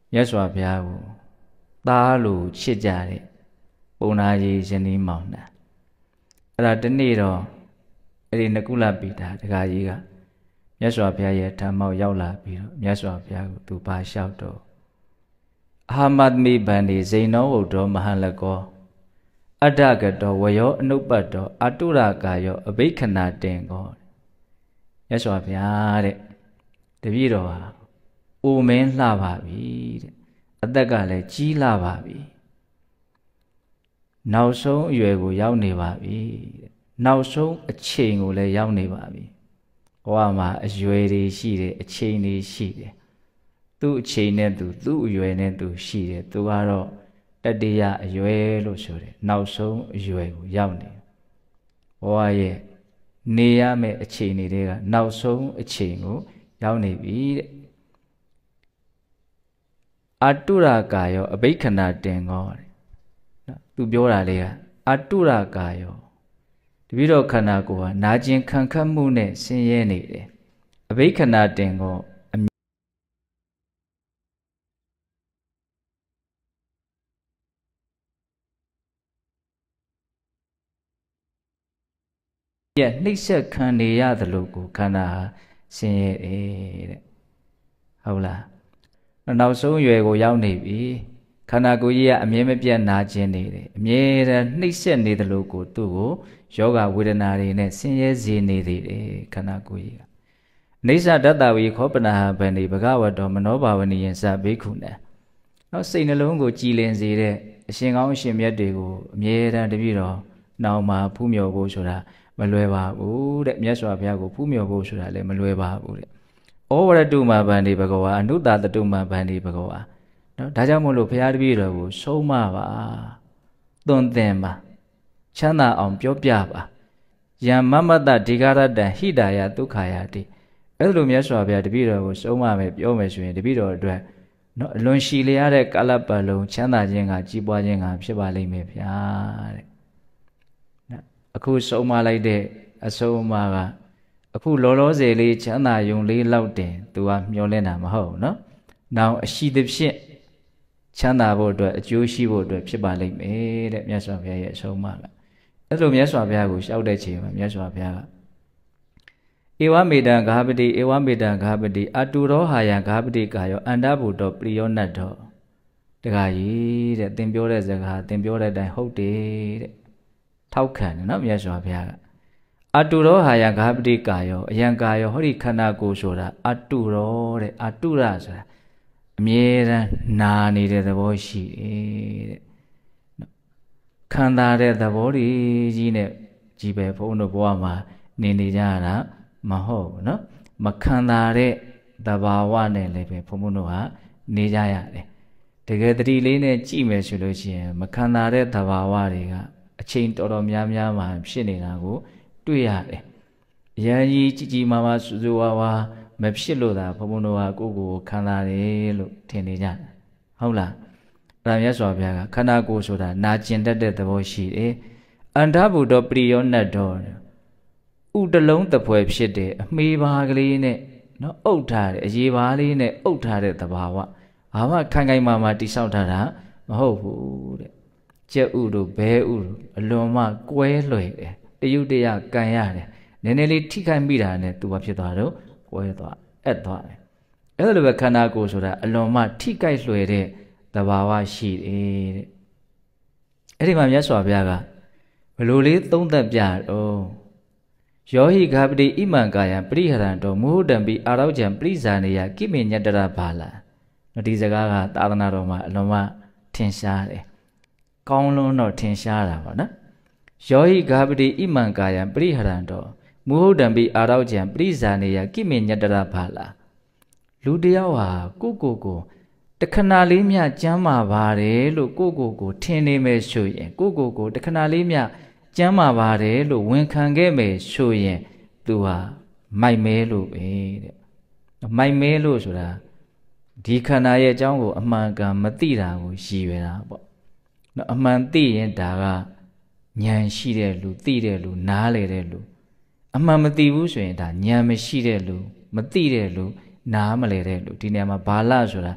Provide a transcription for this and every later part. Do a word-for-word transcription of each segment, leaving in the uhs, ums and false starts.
မြတ်စွာဘုရားကိုသားလို့ချစ်ကြတဲ့ပုံနာကြီးရှင်ဒီမောင်နှံအဲ့ဒါတနေ့တော့အဲ့ဒီနကုလပိတာတခါကြီးကမြတ်စွာဘုရားရဲ့ဓမ္မောက်ရောက်လာပြီးတော့မြတ်စွာဘုရားကိုသူပါလျှောက်တော့အာမတ်မိဗန္ဒီဇိနောဝုဒ္ဓောမဟလကောအတ္တကတောဝယောအနုပ္ပတ်တောအတုရကာယောအဘိခဏတင်ကောမြတ်စွာဘုရားတဲ့တပည့်တော်ဟာအိုမင်းလှပါပြီတဲ့အသက်ကလည်းကြီးလှပါပြီနောက်ဆုံးအရွယ်ကိုရောက်နေပါပြီတဲ့နောက်ဆုံးအချိန်ကိုလည်းရောက်နေပါပြီဘဝမှာအရွယ်တွေရှိတယ်အချိန်တွေရှိတယ်သူ့အချိန်နဲ့သူသူ့အရွယ်နဲ့သူရှိတယ်သူကတော့တတိယအရွယ်လို့ဆိုတယ်နောက်ဆုံးအရွယ်ကိုရောက်နေဘဝရဲ့နေရမယ့်အချိန်တွေကနောက်ဆုံးအချိန်ကိုရောက်နေပြီတဲ့အတုရကာယောအဘိခဏတင်ကောတဲ့နော်သူပြောတာလေးကအတုရကာယောတပည့်တော်ခန္ဓာကိုယ်ဟာနာကျင်ခံခတ်မှုနဲ့ဆင်းရဲနေတယ်အဘိခဏတင်ကောရဲ့နှိမ့်ဆက်ခံနေရသလိုကိုခန္ဓာဆင်းရဲတယ်တဲ့ဟုတ်လားနောက်ဆုံးရွယ်ကိုရောက်နေပြီခန္ဓာကိုယ်ကြီးကအမြဲမပြတ်နာကျင်နေတယ်အမြဲတမ်းနှိမ့်ဆက်နေသလိုကိုသူ့ကိုယောဂဝေဒနာတွေနဲ့ဆင်းရဲစေနေသေးတယ်ခန္ဓာကိုယ်ကြီးကအိဋ္ဌဒတ္တဝီခောပနာဟဗန္ဒီဘဂဝတ္တောမနောဘာဝနိယံစဘိက္ခုနံနောက်စိတ်နှလုံးကိုကြည်လင်စေတဲ့အရှင်ကောင်းအရှင်မြတ်တွေကိုအမြဲတမ်းတပည့်တော်နောင်မှာဖူးမြော်ဖို့ဆိုတာမလွယ်ပါဘူးတဲ့မြတ်စွာဘုရားကိုဖူးမြော်ဖို့ဆိုတာလည်းမလွယ်ပါဘူးတဲ့ဩဝရတုမဗန္ဒီဘဂဝါအနုတတတုမဗန္ဒီဘဂဝါနော်ဒါကြောင့်မို့လို့ဘုရားတပည့်တော်ကိုဆုံးမပါသွန်သင်ပါချမ်းသာအောင်ပြောပြပါယံမမတ္တဒီဃရတံဟိတာယဒုက္ခယတိအဲ့လိုမြတ်စွာဘုရားတပည့်တော်ကိုဆုံးမမယ်ပြောမယ်ဆိုရင်တပည့်တော်အတွက်နော်အလွန်ရှည်လျားတဲ့ကာလပတ်လုံးချမ်းသာခြင်းကကြီးပွားခြင်းကဖြစ်ပါလိမ့်မယ်ဗျာတဲ့နော်အခုဆုံးမလိုက်တဲ့အဆုံးအမကအခုလောလောဆယ်လေးချမ်းသာယုံလေးလောက်တင်သူကမျောလင့်တာမဟုတ်နော်။နောက်အရှိသဖြင့်ချမ်းသာဖို့အတွက်အကျိုးရှိဖို့အတွက်ဖြစ်ပါလိမ့်မယ်တဲ့မြတ်စွာဘုရားရဲ့အဆုံးအမကအဲ့လိုမြတ်စွာဘုရားကိုရှောက်တဲ့ချိန်မှာမြတ်စွာဘုရားကဧဝမေတံဂါပတိဧဝမေတံဂါပတိအတုရောဟာယံဂါပတိကာယောအန္တဘုဒ္ဓပရိယောနတ်တော်တခါကြီးတဲ့သင်ပြောတဲ့စကားသင်ပြောတဲ့အတိုင်းဟုတ်တယ်တဲ့ထောက်ခံတယ်နော်မြတ်စွာဘုရားကအတုရောဟာယံဂါပတိကာယောအယံကာယောဟောဒီခန္ဓာကိုယ်ဆိုတာအတုရောတဲ့အတုရဆိုတာအမြဲတမ်းနာနေတဲ့သဘောရှိတယ်တဲ့ခံစားတဲ့သဘောကြီးနဲ့ကြီးပဲဘုန်းတို့ဘဝမှာနေနေကြရတာမဟုတ်ဘူးနော်မခံစားတဲ့သဘာဝနဲ့လည်းပဲဘုန်းဘုန်းတို့ဟာနေကြရတယ်တကယ်တတိလေးနဲ့ကြည့်မယ်ဆိုလို့ရှိရင်မခံစားတဲ့သဘာဝတွေကအချိန်တော်တော်များများမှဖြစ်နေတာကိုတွေ့ရတယ်အရင်ကြီးကြည်ကြည်မာမာစူးစူးဝါဝါမဖြစ်လို့သာဘုန်းဘုန်းတို့ကကိုယ့်ကိုယ်ခံစားတယ်လို့ထင်နေကြတယ်ဟုတ်လားအဲ့ဒါမြတ်စွာဘုရားကခန္ဓာကိုယ်ဆိုတာနာကျင်တတ်တဲ့သဘောရှိတယ်အန္တဘုဒ္ဓပရိယောနတ်တော်ဥတလုံးတပွဲဖြစ်တယ်အမေးပါကလေးနဲ့နော်အုပ်ထားတယ်အရေးပါလေးနဲ့အုပ်ထားတဲ့သဘာဝဘာမှခိုင်ခိုင်မာမာတိဆောက်ထားတာမဟုတ်ဘူးတဲ့ကျက်ဥတို့ဘဲဥတို့အလွန်မှကွဲလွယ်တယ်တယုတ်တရကန်ရတယ်နည်းနည်းလေးထိခိုက်မိတာနဲ့သူဘာဖြစ်သွားတော့ကွဲသွားအက်သွားတယ်အဲ့လိုပဲခန္ဓာကိုယ်ဆိုတာအလွန်မှထိခိုက်လွယ်တဲ့သဘာဝရှိတယ်တဲ့အဲ့ဒီမှာမြတ်စွာဘုရားကဘလို့လေးသုံးသက်ပြတော့ယောဟိဂါပတိဣမံကာယံပရိဟရံတောမုဟုတံပိအာရောကြံပရိဇာနေယကိမေညတရဘာလာဒီစကားကသာသနာတော်မှာအလွန်မှထင်ရှားတယ်ကောင်းလွန်းတော့ထင်ရှားတာပေါ့နော်ယောဟိဂါပတိဣမံကာယံပရိဟရံတောမုဟုတံပိအာရောကြံပရိဇာနေယကိမေညတရဘာလာလူတယောက်ဟာကိုကိုကိုတခဏလေးမြကျမ်းမာပါတယ်လို့ကိုကိုကိုထင်နေမယ်ဆိုရင်ကိုကိုကိုတခဏလေးမြကျမ်းမာပါတယ်လို့ဝန်ခံခဲ့မယ်ဆိုရင်သူဟာမိုက်မဲလို့ပဲတဲ့မိုက်မဲလို့ဆိုတာဒီခန္ဓာရဲ့အကြောင်းကိုအမှန်ကန်မသိတာကိုရည်ရွယ်တာပေါ့နော်အမှန်သိရင်ဒါကဉာဏ်ရှိတဲ့လူသိတဲ့လူနားလေတဲ့လူအမှန်မသိဘူးဆိုရင်ဒါဉာဏ်မရှိတဲ့လူမသိတဲ့လူနားမလဲတဲ့လူဒီနေရာမှာဘာလဆိုတာခ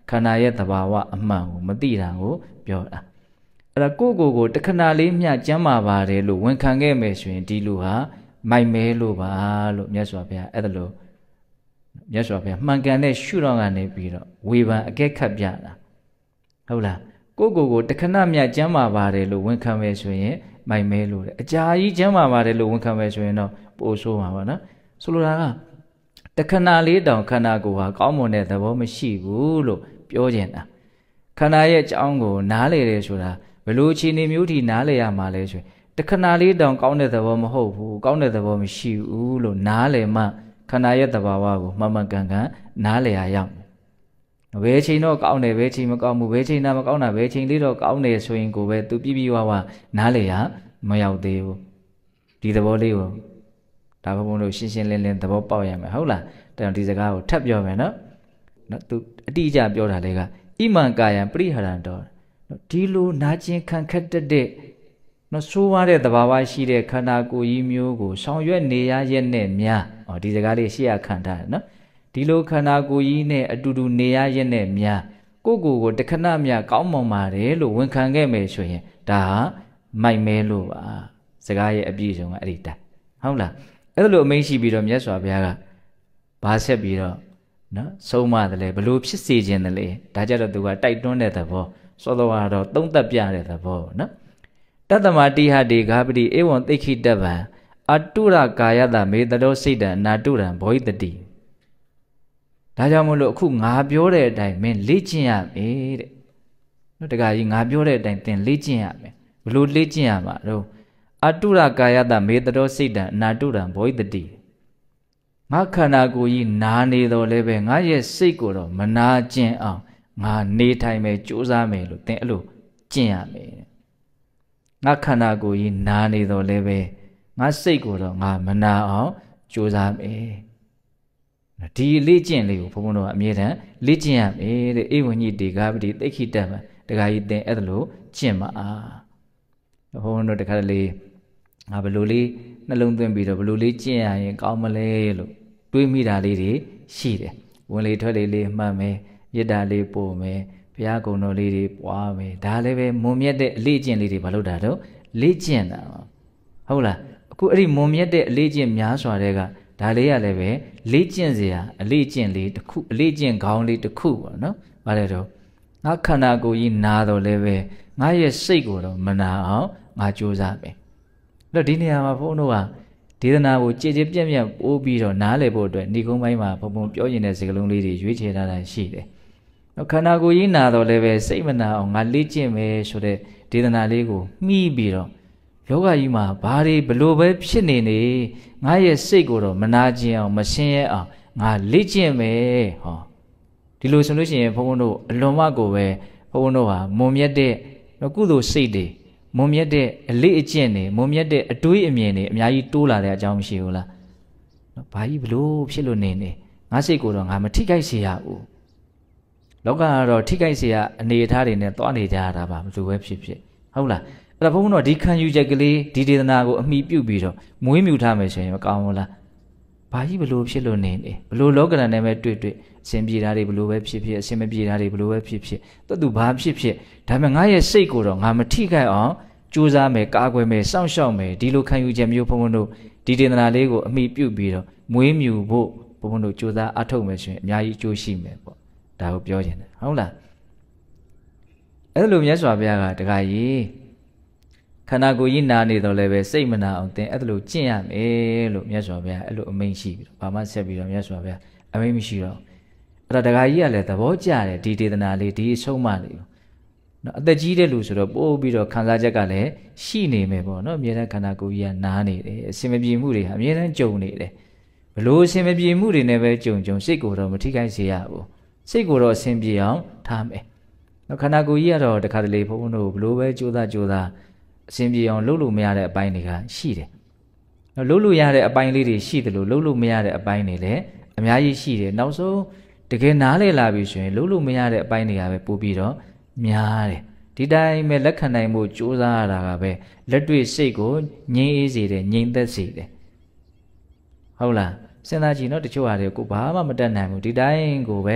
ခန္ဓာရဲ့သဘာဝအမှန်ကိုမသိတာကိုပြောတာအဲ့ဒါကိုကိုကိုတခဏလေးမျှကျမ်းမာပါတယ်လို့ဝန်ခံခဲ့မယ်ဆိုရင်ဒီလူဟာမိုက်မဲလို့ပါလို့မြတ်စွာဘုရားအဲ့ဒါလို့မြတ်စွာဘုရားမှန်ကန်တဲ့ရှုထောင့်ကနေပြီးတော့ဝေဖန်အကဲခတ်ပြတာဟုတ်လားကိုကိုကိုတခဏမျှကျမ်းမာပါတယ်လို့ဝန်ခံမယ်ဆိုရင်မိုက်မဲလို့တဲ့အကြာကြီးကျမ်းမာပါတယ်လို့ဝန်ခံမယ်ဆိုရင်တော့ပိုဆိုးမှာပါနော်ဆိုလိုတာကတခဏလေးတောင်ခန္ဓာကိုယ်ဟာကောင်းမွန်တဲ့သဘောမရှိဘူးလို့ပြောကျင်တာခန္ဓာရဲ့အကြောင်းကိုနားလေတယ်ဆိုတာဘယ်လိုအခြေအနေမျိုးထိနားလေရမှာလဲဆိုရင်တခဏလေးတောင်ကောင်းတဲ့သဘောမဟုတ်ဘူးကောင်းတဲ့သဘောမရှိဘူးလို့နားလေမှခန္ဓာရဲ့သဘာဝကိုမှန်မှန်ကန်ကန်နားလေရအောင်ဘယ်ချိန်တော့ကောင်းတယ်ဘယ်ချိန်မကောင်းဘူးဘယ်ချိန်နာမကောင်းတာဘယ်ချိန်လေးတော့ကောင်းတယ်ဆိုရင်ကိုပဲသူပြပြဝဝနားလေရမရောက်သေးဘူးဒီသဘောလေးကိုဒါဘုံဘုံတို့ရှင်းရှင်းလင်းလင်းသဘောပေါက်ရမယ်ဟုတ်လားဒါကြောင့်ဒီစကားကိုထပ်ပြောမယ်နော်နော်သူအတိအကျပြောတာလေကဣမံကာယံပရိဟရံတော်ဒီလိုနာကျင်ခံခက်တဲ့နော်ဆိုးရတဲ့သဘာဝရှိတဲ့ခန္ဓာကိုယ်ကြီးမျိုးကိုဆောင်ရွက်နေရရဲ့နဲ့များဟောဒီစကားလေးရှေ့ရခံထားတယ်နော်ဒီလိုခန္ဓာကိုယ်ကြီးနဲ့အတူတူနေရရဲ့နဲ့များကိုကိုကိုတခဏမြကောင်းမွန်ပါတယ်လို့ဝန်ခံခဲ့မယ်ဆိုရင်ဒါဟာမိုက်မဲလို့ပါစကားရဲ့အပြည့်စုံကအဲ့ဒီတိုင်ဟုတ်လားအဲ့လိုအမိန့်ရှိပြီးတော့မြတ်စွာဘုရားကဘာဆက်ပြီးတော့နော်ဆုံးမတယ်လေဘလို့ဖြစ်စေခြင်းတယ်လေဒါကြတော့သူကတိုက်တွန်းတဲ့သဘောစောတော်ကတော့သုံးသက်ပြတဲ့သဘောနော်တတ္တမတိဟတိဂါပတိဧဝံသိခိတဗံအတုရကာယတမေတရောစိတ်တံနာတုရံဘောဟိတတိဒါကြောင့်မို့လို့အခုငါပြောတဲ့အတိုင်းမင်းလေ့ကျင့်ရမယ်တဲ့နော်တခါကြီးငါပြောတဲ့အတိုင်းသင်လေ့ကျင့်ရမယ်ဘလို့လေ့ကျင့်ရမှာတော့အတုရကာယတမေတရောစိတ်တံနာတုရံဘောဟိတတိငါခန္ဓာကိုယ်ကြီးနာနေတော့လည်းပဲငါရဲ့စိတ်ကိုတော့မနာကျင်အောင်ငါနေထိုင်မယ်ကြိုးစားမယ်လို့သင်အဲ့လိုကျင့်ရမယ်ငါခန္ဓာကိုယ်ကြီးနာနေတော့လည်းပဲငါစိတ်ကိုတော့ငါမနာအောင်ကြိုးစားမယ်ဒီလေ့ကျင့်လေးကိုဘုန်းဘုန်းတို့ကအမြဲတမ်းလေ့ကျင့်ရမယ်တဲ့ဧဝံညိတေဂါပတိသိခိတဗံတခါကြီးသင်အဲ့ဒါလို့ကျင့်ပါဘုန်းဘုန်းတို့တခါလေငါဘယ်လိုလေးနှလုံးသွင်းပြီးတော့ဘယ်လိုလေးကျင့်ရရင်ကောင်းမလဲလို့တွေးမိတာလေးတွေရှိတယ်ဝင်လေထွက်လေလေးမှတ်မယ်ရစ်တာလေးပို့မယ်ဘုရားကုံတော်လေးတွေပွားမယ်ဒါလည်းပဲမွန်မြတ်တဲ့အလေးကျင့်လေးတွေဘာလို့တာတော့လေ့ကျင့်တာဟုတ်လားအခုအဲ့ဒီမွန်မြတ်တဲ့အလေးကျင့်များစွာတဲ့ကဒါလေးရလည်းပဲလေ့ကျင့်စရာအလေးကျင့်လေးတစ်ခုအလေးကျင့်ခေါင်းလေးတစ်ခုပေါ့နော်ဘာလဲတော့ငါခန္ဓာကိုယ်ကြီးနာတော့လည်းပဲငါရဲ့စိတ်ကိုတော့မနာအောင်ငါကြိုးစားမယ်အဲ့တော့ဒီနေရာမှာဘုန်းတို့ကဒေသနာကိုကြည်ကြည်ပြည့်ပြည့်ပိုးပြီးတော့နားလည်ဖို့အတွက်ဏိကုံးပိုင်းမှာဘုံဘုံပြောရင်တဲ့စကားလုံးလေးတွေရွေးချယ်ထားတာရှိတယ်။နော်ခန္ဓာကိုယ်ကြီးနာတော့လည်းပဲစိတ်မနာအောင်ငါလေ့ကျင့်မယ်ဆိုတဲ့ဒေသနာလေးကိုမှီးပြီးတော့ယောဂကြီးမှာဘာတွေဘလို့ပဲဖြစ်နေနေငါရဲ့စိတ်ကိုတော့မနာကျင်အောင်မရှင်းရဲအောင်ငါလေ့ကျင့်မယ်ဟောဒီလိုဆိုလို့ရှိရင်ဘုံဘုံတို့အလွန်မကိုပဲဘုံဘုံတို့ဟာမုံမြတ်တဲ့ကုသိုလ်စိတ်တွေမုံမြတ်တဲ့အလေးအကျင့်တွေမုံမြတ်တဲ့အတွေးအမြင်တွေအများကြီးတိုးလာတဲ့အကြောင်းမရှိဘူးလား။ဘာကြီးဘလို့ဖြစ်လို့နေနေငါစိတ်ကိုတော့ငါမထိခိုက်စေရဘူး။လောကကတော့ထိခိုက်စေရအနေအထားတွေနဲ့တွားနေကြရတာပါဘယ်လိုပဲဖြစ်ဖြစ်ဟုတ်လား။အဲ့ဒါဘုန်းဘုန်းတို့ဒီခံယူချက်ကလေးဒီဒေသနာကိုအမိပြုပြီးတော့မွေးမြူထားမယ်ဆိုရင်မကောင်းဘူးလား။ဘာကြီးဘလို့ဖြစ်လို့နေနေဘလို့လောကရန်နဲ့ပဲတွေ့တွေ့အစဉ်ပြေတာတွေဘလို့ပဲဖြစ်ဖြစ်အစဉ်မပြေတာတွေဘလို့ပဲဖြစ်ဖြစ်တွတ်သူဘာဖြစ်ဖြစ်ဒါပေမဲ့ငါရဲ့စိတ်ကိုတော့ငါမထိခိုက်အောင်ကြိုးစားမယ်ကာကွယ်မယ်စောင့်ရှောက်မယ်ဒီလိုခံယူချက်မျိုးဘုံဘုံတို့ဒီဒေသနာလေးကိုအမိပြုပြီးတော့မွေးမြူဖို့ဘုံဘုံတို့ကြိုးစားအထောက်မယ်ဆိုရင်အများကြီးအကျိုးရှိမယ်ပေါ့ဒါကိုပြောချင်တယ်ဟုတ်လားအဲ့လိုမြတ်စွာဘုရားကတခါကြီးခန္ဓာကိုယ်ကြီးနာနေတော့လည်းပဲစိတ်မနာအောင်သင်အဲ့လိုကျင့်ရမယ်လို့မြတ်စွာဘုရားအဲ့လိုအမိန့်ရှိပြီးတော့ဘာမှဆက်ပြီးတော့မြတ်စွာဘုရားအမိန့်မရှိတော့အဲ့ဒါတခါကြီးကလည်းသဘောကျတယ်ဒီဒေသနာလေးဒီအဆုံးအမလေးနော်အသက်ကြီးတဲ့လူဆိုတော့ပို့ပြီးတော့ခံစားချက်ကလည်းရှိနေမယ်ပေါ့နော်အမြဲတမ်းခန္ဓာကိုယ်ကြီးကနားနေတယ်အစင်မပြေမှုတွေဟာအမြဲတမ်းကြုံနေတယ်ဘလို့အစင်မပြေမှုတွေနဲ့ပဲကြုံကြုံစိတ်ကိုတော့မထိခိုက်စေရဘူးစိတ်ကိုတော့အစင်ပြေအောင်ထားမယ်နော်ခန္ဓာကိုယ်ကြီးကတော့တခါတလေဘုန်းဘုန်းတို့ဘလို့ပဲကြိုးစားကြိုးစားအစင်ပြေအောင်လုပ်လို့မရတဲ့အပိုင်းတွေကရှိတယ်နော်လုပ်လို့ရတဲ့အပိုင်းလေးတွေရှိတယ်လို့လုပ်လို့မရတဲ့အပိုင်းတွေလည်းအများကြီးရှိတယ်နောက်ဆုံးတကယ်နားလည်လာပြီဆိုရင်လုပ်လို့မရတဲ့အပိုင်းတွေကပဲပို့ပြီးတော့များတယ်ဒီတိုင်းပဲလက်ခံနိုင်မှုစူးစမ်းရတာကပဲလက်တွေ့စိတ်ကိုငြိမ်းအေးစေတယ်ငြိမ်သက်စေတယ်ဟုတ်လားစဉ်းစားကြည့်နော်တချို့ဟာတွေကိုဘာမှမတတ်နိုင်ဘူးဒီတိုင်းကိုပဲ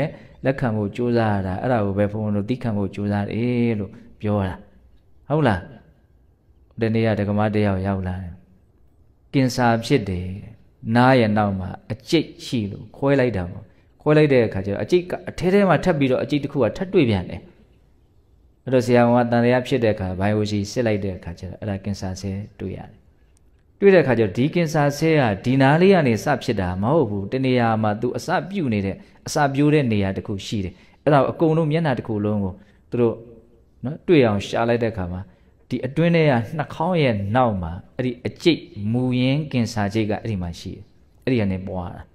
လက်ခံဖို့ကြိုးစားရတာအဲ့ဒါကိုပဲဘုန်းဘုန်းတို့သိခံဖို့ကြိုးစားတယ်လို့ပြောတာဟုတ်လားဒီနေ့ကဒကမတယောက်ရောက်လာတယ်ကင်ဆာဖြစ်တယ်နားရဲ့နောက်မှာအကျိတ်ရှိလို့ခွဲလိုက်တာပေါ့ခွဲလိုက်တဲ့အခါကျတော့အကျိတ်ကအထဲထဲမှာထပ်ပြီးတော့အကျိတ်တစ်ခုကထပ်တွေ့ပြန်တယ်အဲ့တော့ဆရာကတန်တရားဖြစ်တဲ့အခါဘိုင်ယိုစီစစ်လိုက်တဲ့အခါကျတော့အဲ့ဒါကင်ဆာဆဲတွေ့ရတယ်တွေ့တဲ့အခါကျတော့ဒီကင်ဆာဆဲကဒီနားလေးကနေစဖြစ်တာမဟုတ်ဘူးတနေရာမှာ तू အစပြုတ်နေတဲ့အစပြိုးတဲ့နေရာတစ်ခုရှိတယ်အဲ့ဒါအကုန်လုံးမျက်နှာတစ်ခုလုံးကိုသူတို့နော်တွေ့အောင်ရှာလိုက်တဲ့အခါမှာဒီအတွင်းထဲကနှာခေါင်းရဲ့နောက်မှာအဲ့ဒီအကျိတ်မူရင်းကင်ဆာကျိတ်ကအဲ့ဒီမှာရှိတယ်အဲ့ဒီကနေပွားတာ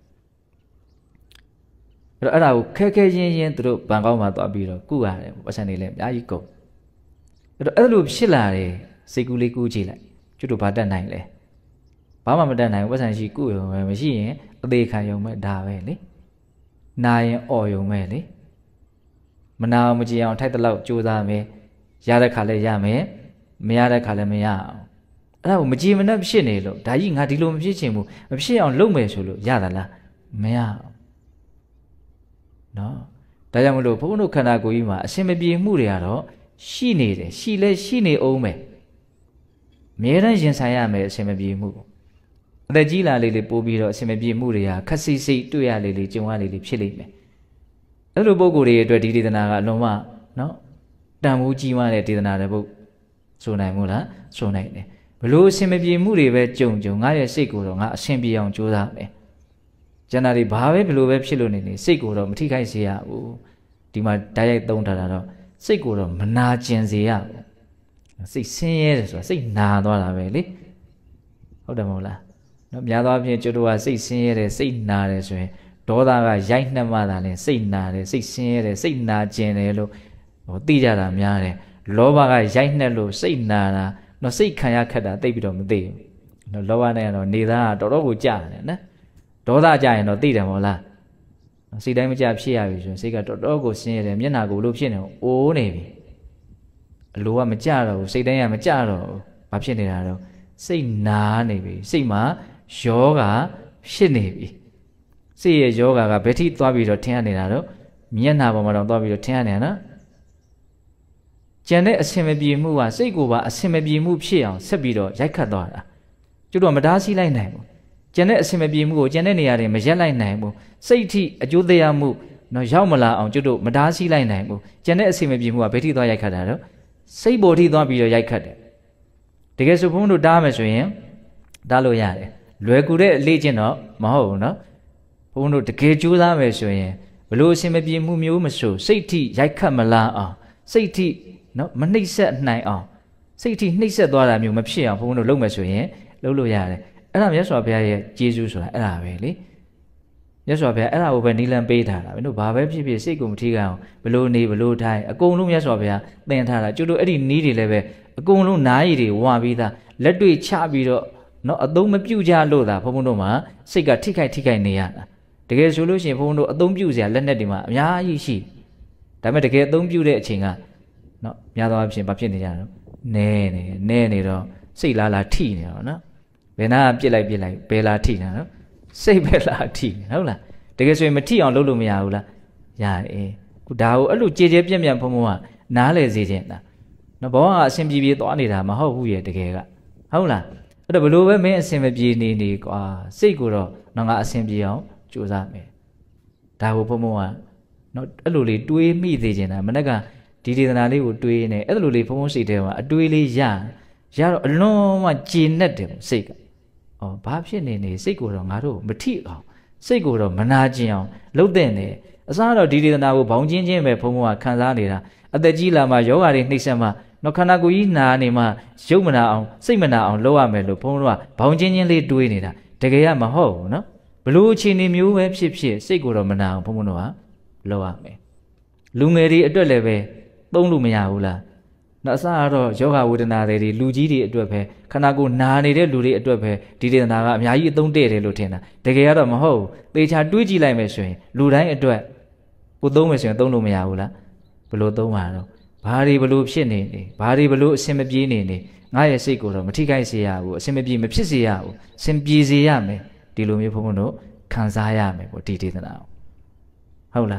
အဲ့တော့အဲ့ဒါကိုခဲခဲရင်းရင်းသူတို့ဘန်ကောက်မှာသွားပြီးတော့ကုရတယ်ပတ်စံနေလဲအများကြီးကုန်အဲ့တော့အဲ့လိုဖြစ်လာတယ်စိတ်ကူးလေးကူးကြည့်လိုက်ကျွတ်တို့ဘာတတ်နိုင်လဲဘာမှမတတ်နိုင်ဘူးပတ်စံရှိကုရုံပဲမရှိရင်အသေးခံရုံပဲဒါပဲလေနာရင်អော်ယုံမဲ့လေမနာအောင်မကြည်အောင်ထိုက်တဲ့လောက်ကြိုးစားမယ်ရတဲ့ခါလဲရမယ်မရတဲ့ခါလဲမရအောင်အဲ့ဒါကိုမကြည်မနှက်ဖြစ်နေလို့ဒါကြီးငါဒီလိုမဖြစ်ချင်ဘူးမဖြစ်အောင်လုပ်မယ်ဆိုလို့ရတာလားမရအောင်နော်ဒါကြောင့်မလို့ဘုန်းဘုန်းတို့ခန္ဓာကိုယ်ကြီးမှာအရှင်မပြေမှုတွေကတော့ရှိနေတယ်ရှိလဲရှိနေအောင်မယ်အမြဲတမ်းရင်ဆိုင်ရမယ်အရှင်မပြေမှုအသက်ကြီးလာလေးလေးပိုးပြီးတော့အရှင်မပြေမှုတွေကခက်စိစိတွေ့ရလေးလေးကြုံရလေးလေးဖြစ်လိမ့်မယ်အဲ့လိုပုံကိုယ်တွေအတွက်ဒီဒေသနာကအလုံးမနော်တန်ဖိုးကြီးမားတဲ့ဒေသနာတွေဘုဆိုနိုင်မို့လားဆိုနိုင်တယ်ဘလို့အရှင်မပြေမှုတွေပဲကြုံကြုံငါရဲ့စိတ်ကိုတော့ငါအရှင်ပြေအောင်ကြိုးစားမယ်ကျန်တာတွေဘာပဲဘလို့ပဲဖြစ်လို့နေနေစိတ်ကိုတော့မထိခိုက်စေရဘူးဒီမှာဓာတ်ရိုက်သုံးထားတာတော့စိတ်ကိုတော့မနာကျင်စေရဘူးစိတ်ဆင်းရဲတယ်ဆိုတာစိတ်နာသွားတာပဲလေဟုတ်တယ်မဟုတ်လားနော်များသောအားဖြင့်ကျွတ်တို့ကစိတ်ဆင်းရဲတယ်စိတ်နာတယ်ဆိုရင်ဒေါသကရိုက်နှက်မှသာလဲစိတ်နာတယ်စိတ်ဆင်းရဲတယ်စိတ်နာကျင်တယ်လို့ဟိုသိကြတာများတယ်လောဘကရိုက်နှက်လို့စိတ်နာတာနော်စိတ်ခံရခက်တာသိပြီးတော့မသိဘူးနော်လောဘနဲ့ကတော့နေသားကတော်တော်ကိုကြာတယ်နော်ဒေါသကြာရင်တော့သိတယ်မဟုတ်လားစိတ်တိုင်းမကြဖြစ်ရပြီဆိုရင်စိတ်ကတော်တော်ကိုဆင်းရဲတယ်မျက်နှာကိုလို့ဖြစ်နေအိုးနေပြီအလိုကမကြတော့ဘူးစိတ်တိုင်းကမကြတော့ဘူးဘာဖြစ်နေတာတော့စိတ်နာနေပြီစိတ်မှာယောဂဖြစ်နေပြီစိတ်ရဲ့ယောဂကဘယ်ထိသွားပြီးတော့ထင်ရနေတာတော့မျက်နှာပေါ်မှာတော့သွားပြီးတော့ထင်ရနေတာနော်ကျန်တဲ့အစင်မပြေမှုကစိတ်ကိုပါအစင်မပြေမှုဖြစ်အောင်ဆက်ပြီးတော့ရိုက်ခတ်သွားတာကျွတ်တော့မတားဆီးလိုက်နိုင်ဘူးကျန်တဲ့အစင်မပြေမှုကိုကျန်တဲ့နေရာတွေမရက်လိုက်နိုင်ဘူးစိတ်ထိအကျိုးတရားမှုတော့ရောက်မလာအောင်ကျွတ်တို့မတားဆီးလိုက်နိုင်ဘူးကျန်တဲ့အစင်မပြေမှုကဘယ်ထိသွားရိုက်ခတ်တာတော့စိတ်ပေါ်ထိသွားပြီးတော့ရိုက်ခတ်တယ်တကယ်ဆိုဘုန်းတို့တားမယ်ဆိုရင်တားလို့ရတယ်လွယ်ကူတဲ့အလေးချင်းတော့မဟုတ်ဘူးနော်ဘုန်းတို့တကယ်ကြိုးစားမယ်ဆိုရင်ဘလို့အစင်မပြေမှုမျိုးမဆိုစိတ်ထိရိုက်ခတ်မလာအောင်စိတ်ထိနော်မနှိမ့်ဆက်နိုင်အောင်စိတ်ထိနှိမ့်ဆက်သွားတာမျိုးမဖြစ်အောင်ဘုန်းတို့လုပ်မယ်ဆိုရင်လုပ်လို့ရတယ်အဲ့ဒါမြတ်စွာဘုရားရဲ့ကျေးဇူးဆိုတာအဲ့ဒါပဲလေမြတ်စွာဘုရားအဲ့ဒါကိုပဲနီလန်ပေးထားတာမင်းတို့ဘာပဲဖြစ်ဖြစ်စိတ်ကိုမထိခိုက်အောင်ဘလို့နေဘလို့ထိုင်အကုန်လုံးမြတ်စွာဘုရားသင်ထားတာကျတို့အဲ့ဒီနီးတွေလည်းပဲအကုန်လုံးနားရည်တွေဝါပြီးသားလက်တွေ့ချပြီးတော့နော်အသုံးမပြုကြလို့သာဘုန်းဘုန်းတို့မှာစိတ်ကထိခိုက်ထိခိုက်နေရတာတကယ်ဆိုလို့ရှိရင်ဘုန်းဘုန်းတို့အသုံးပြုစရာလက်နက်တွေမှာအများကြီးရှိဒါပေမဲ့တကယ်အသုံးပြုတဲ့အချိန်ကနော်များသောအားဖြင့်ဘာဖြစ်နေကြတော့နဲနေနဲနေတော့စိတ်လားလားထိနေတော့နော်ဘယ်နာပြစ်လိုက်ပြစ်လိုက်ဘယ်လားထိနေနော်စိတ်ပဲလားထိနေဟုတ်လားတကယ်ဆိုရင်မထိအောင်လုပ်လို့မရဘူးလားရတယ်ခုဒါကိုအဲ့လိုကြည်ကြဲပြက်ပြက်ဘုံဘုံကနားလေစေခြင်းတာနော်ဘောကအဆင်ပြေပြေသွားနေတာမဟုတ်ဘူးရဲ့တကယ်ကဟုတ်လားအဲ့တော့ဘလို့ပဲမင်းအဆင်မပြေနေနေကွာစိတ်ကိုတော့ငါငါအဆင်ပြေအောင်ကြိုးစားမယ်ဒါကိုဘုံဘုံကနော်အဲ့လိုလေးတွေးမိသေးခြင်းတာမနေ့ကဒီဒေသနာလေးကိုတွေးနေအဲ့လိုလေးဘုံဘုံစိတ်ထဲမှာအတွေးလေးရရတော့အလွန်မှကျေနပ်တယ်စိတ်ကဩဘာဖြစ်နေနေစိတ်ကိုတော့ငါတို့မထိအောင်စိတ်ကိုတော့မနာကျင်အောင်လှုပ်တဲ့နေအစားတော့ဒီဒေသနာကိုဘောင်ချင်းချင်းပဲဘုံဘုံကခံစားနေတာအသက်ကြီးလာမှယောဂါတွေနှိမ့်ဆက်မှနော်ခန္ဓာကိုယ်ကြီးနာနေမှရုပ်မနာအောင်စိတ်မနာအောင်လုပ်ရမယ်လို့ဘုံဘုံကဘောင်ချင်းချင်းလေးတွေးနေတာတကယ်ကမဟုတ်ဘူးနော်ဘလို့အခြေအနေမျိုးပဲဖြစ်ဖြစ်စိတ်ကိုတော့မနာအောင်ဘုံဘုံတို့ကလုပ်ရမယ်လူငယ်တွေအတွက်လည်းပဲသုံးလို့မရဘူးလားနော်အစကတော့ယောဂဝေဒနာတွေလူကြီးတွေအတွက်ပဲခန္ဓာကိုယ်နာနေတဲ့လူတွေအတွက်ပဲဒီဒေသနာကအများကြီးအသုံးတဲ့တယ်လို့ထင်တာတကယ်ကတော့မဟုတ်ဘူးသေချာတွေးကြည့်လိုက်မယ်ဆိုရင်လူတိုင်းအတွက်ကိုသုံးမယ်ဆိုရင်သုံးလို့မရဘူးလားဘလို့သုံးမှာတော့ဘာတွေဘလို့ဖြစ်နေနေဘာတွေဘလို့အဆင်မပြေနေနေငါရဲ့စိတ်ကိုတော့မထိခိုက်စေရဘူးအဆင်မပြေမဖြစ်စေရဘူးအဆင်ပြေစေရမယ်ဒီလိုမျိုးဘုန်းဘုန်းတို့ခံစားရမယ်ပေါ့ဒီဒေသနာဟုတ်လား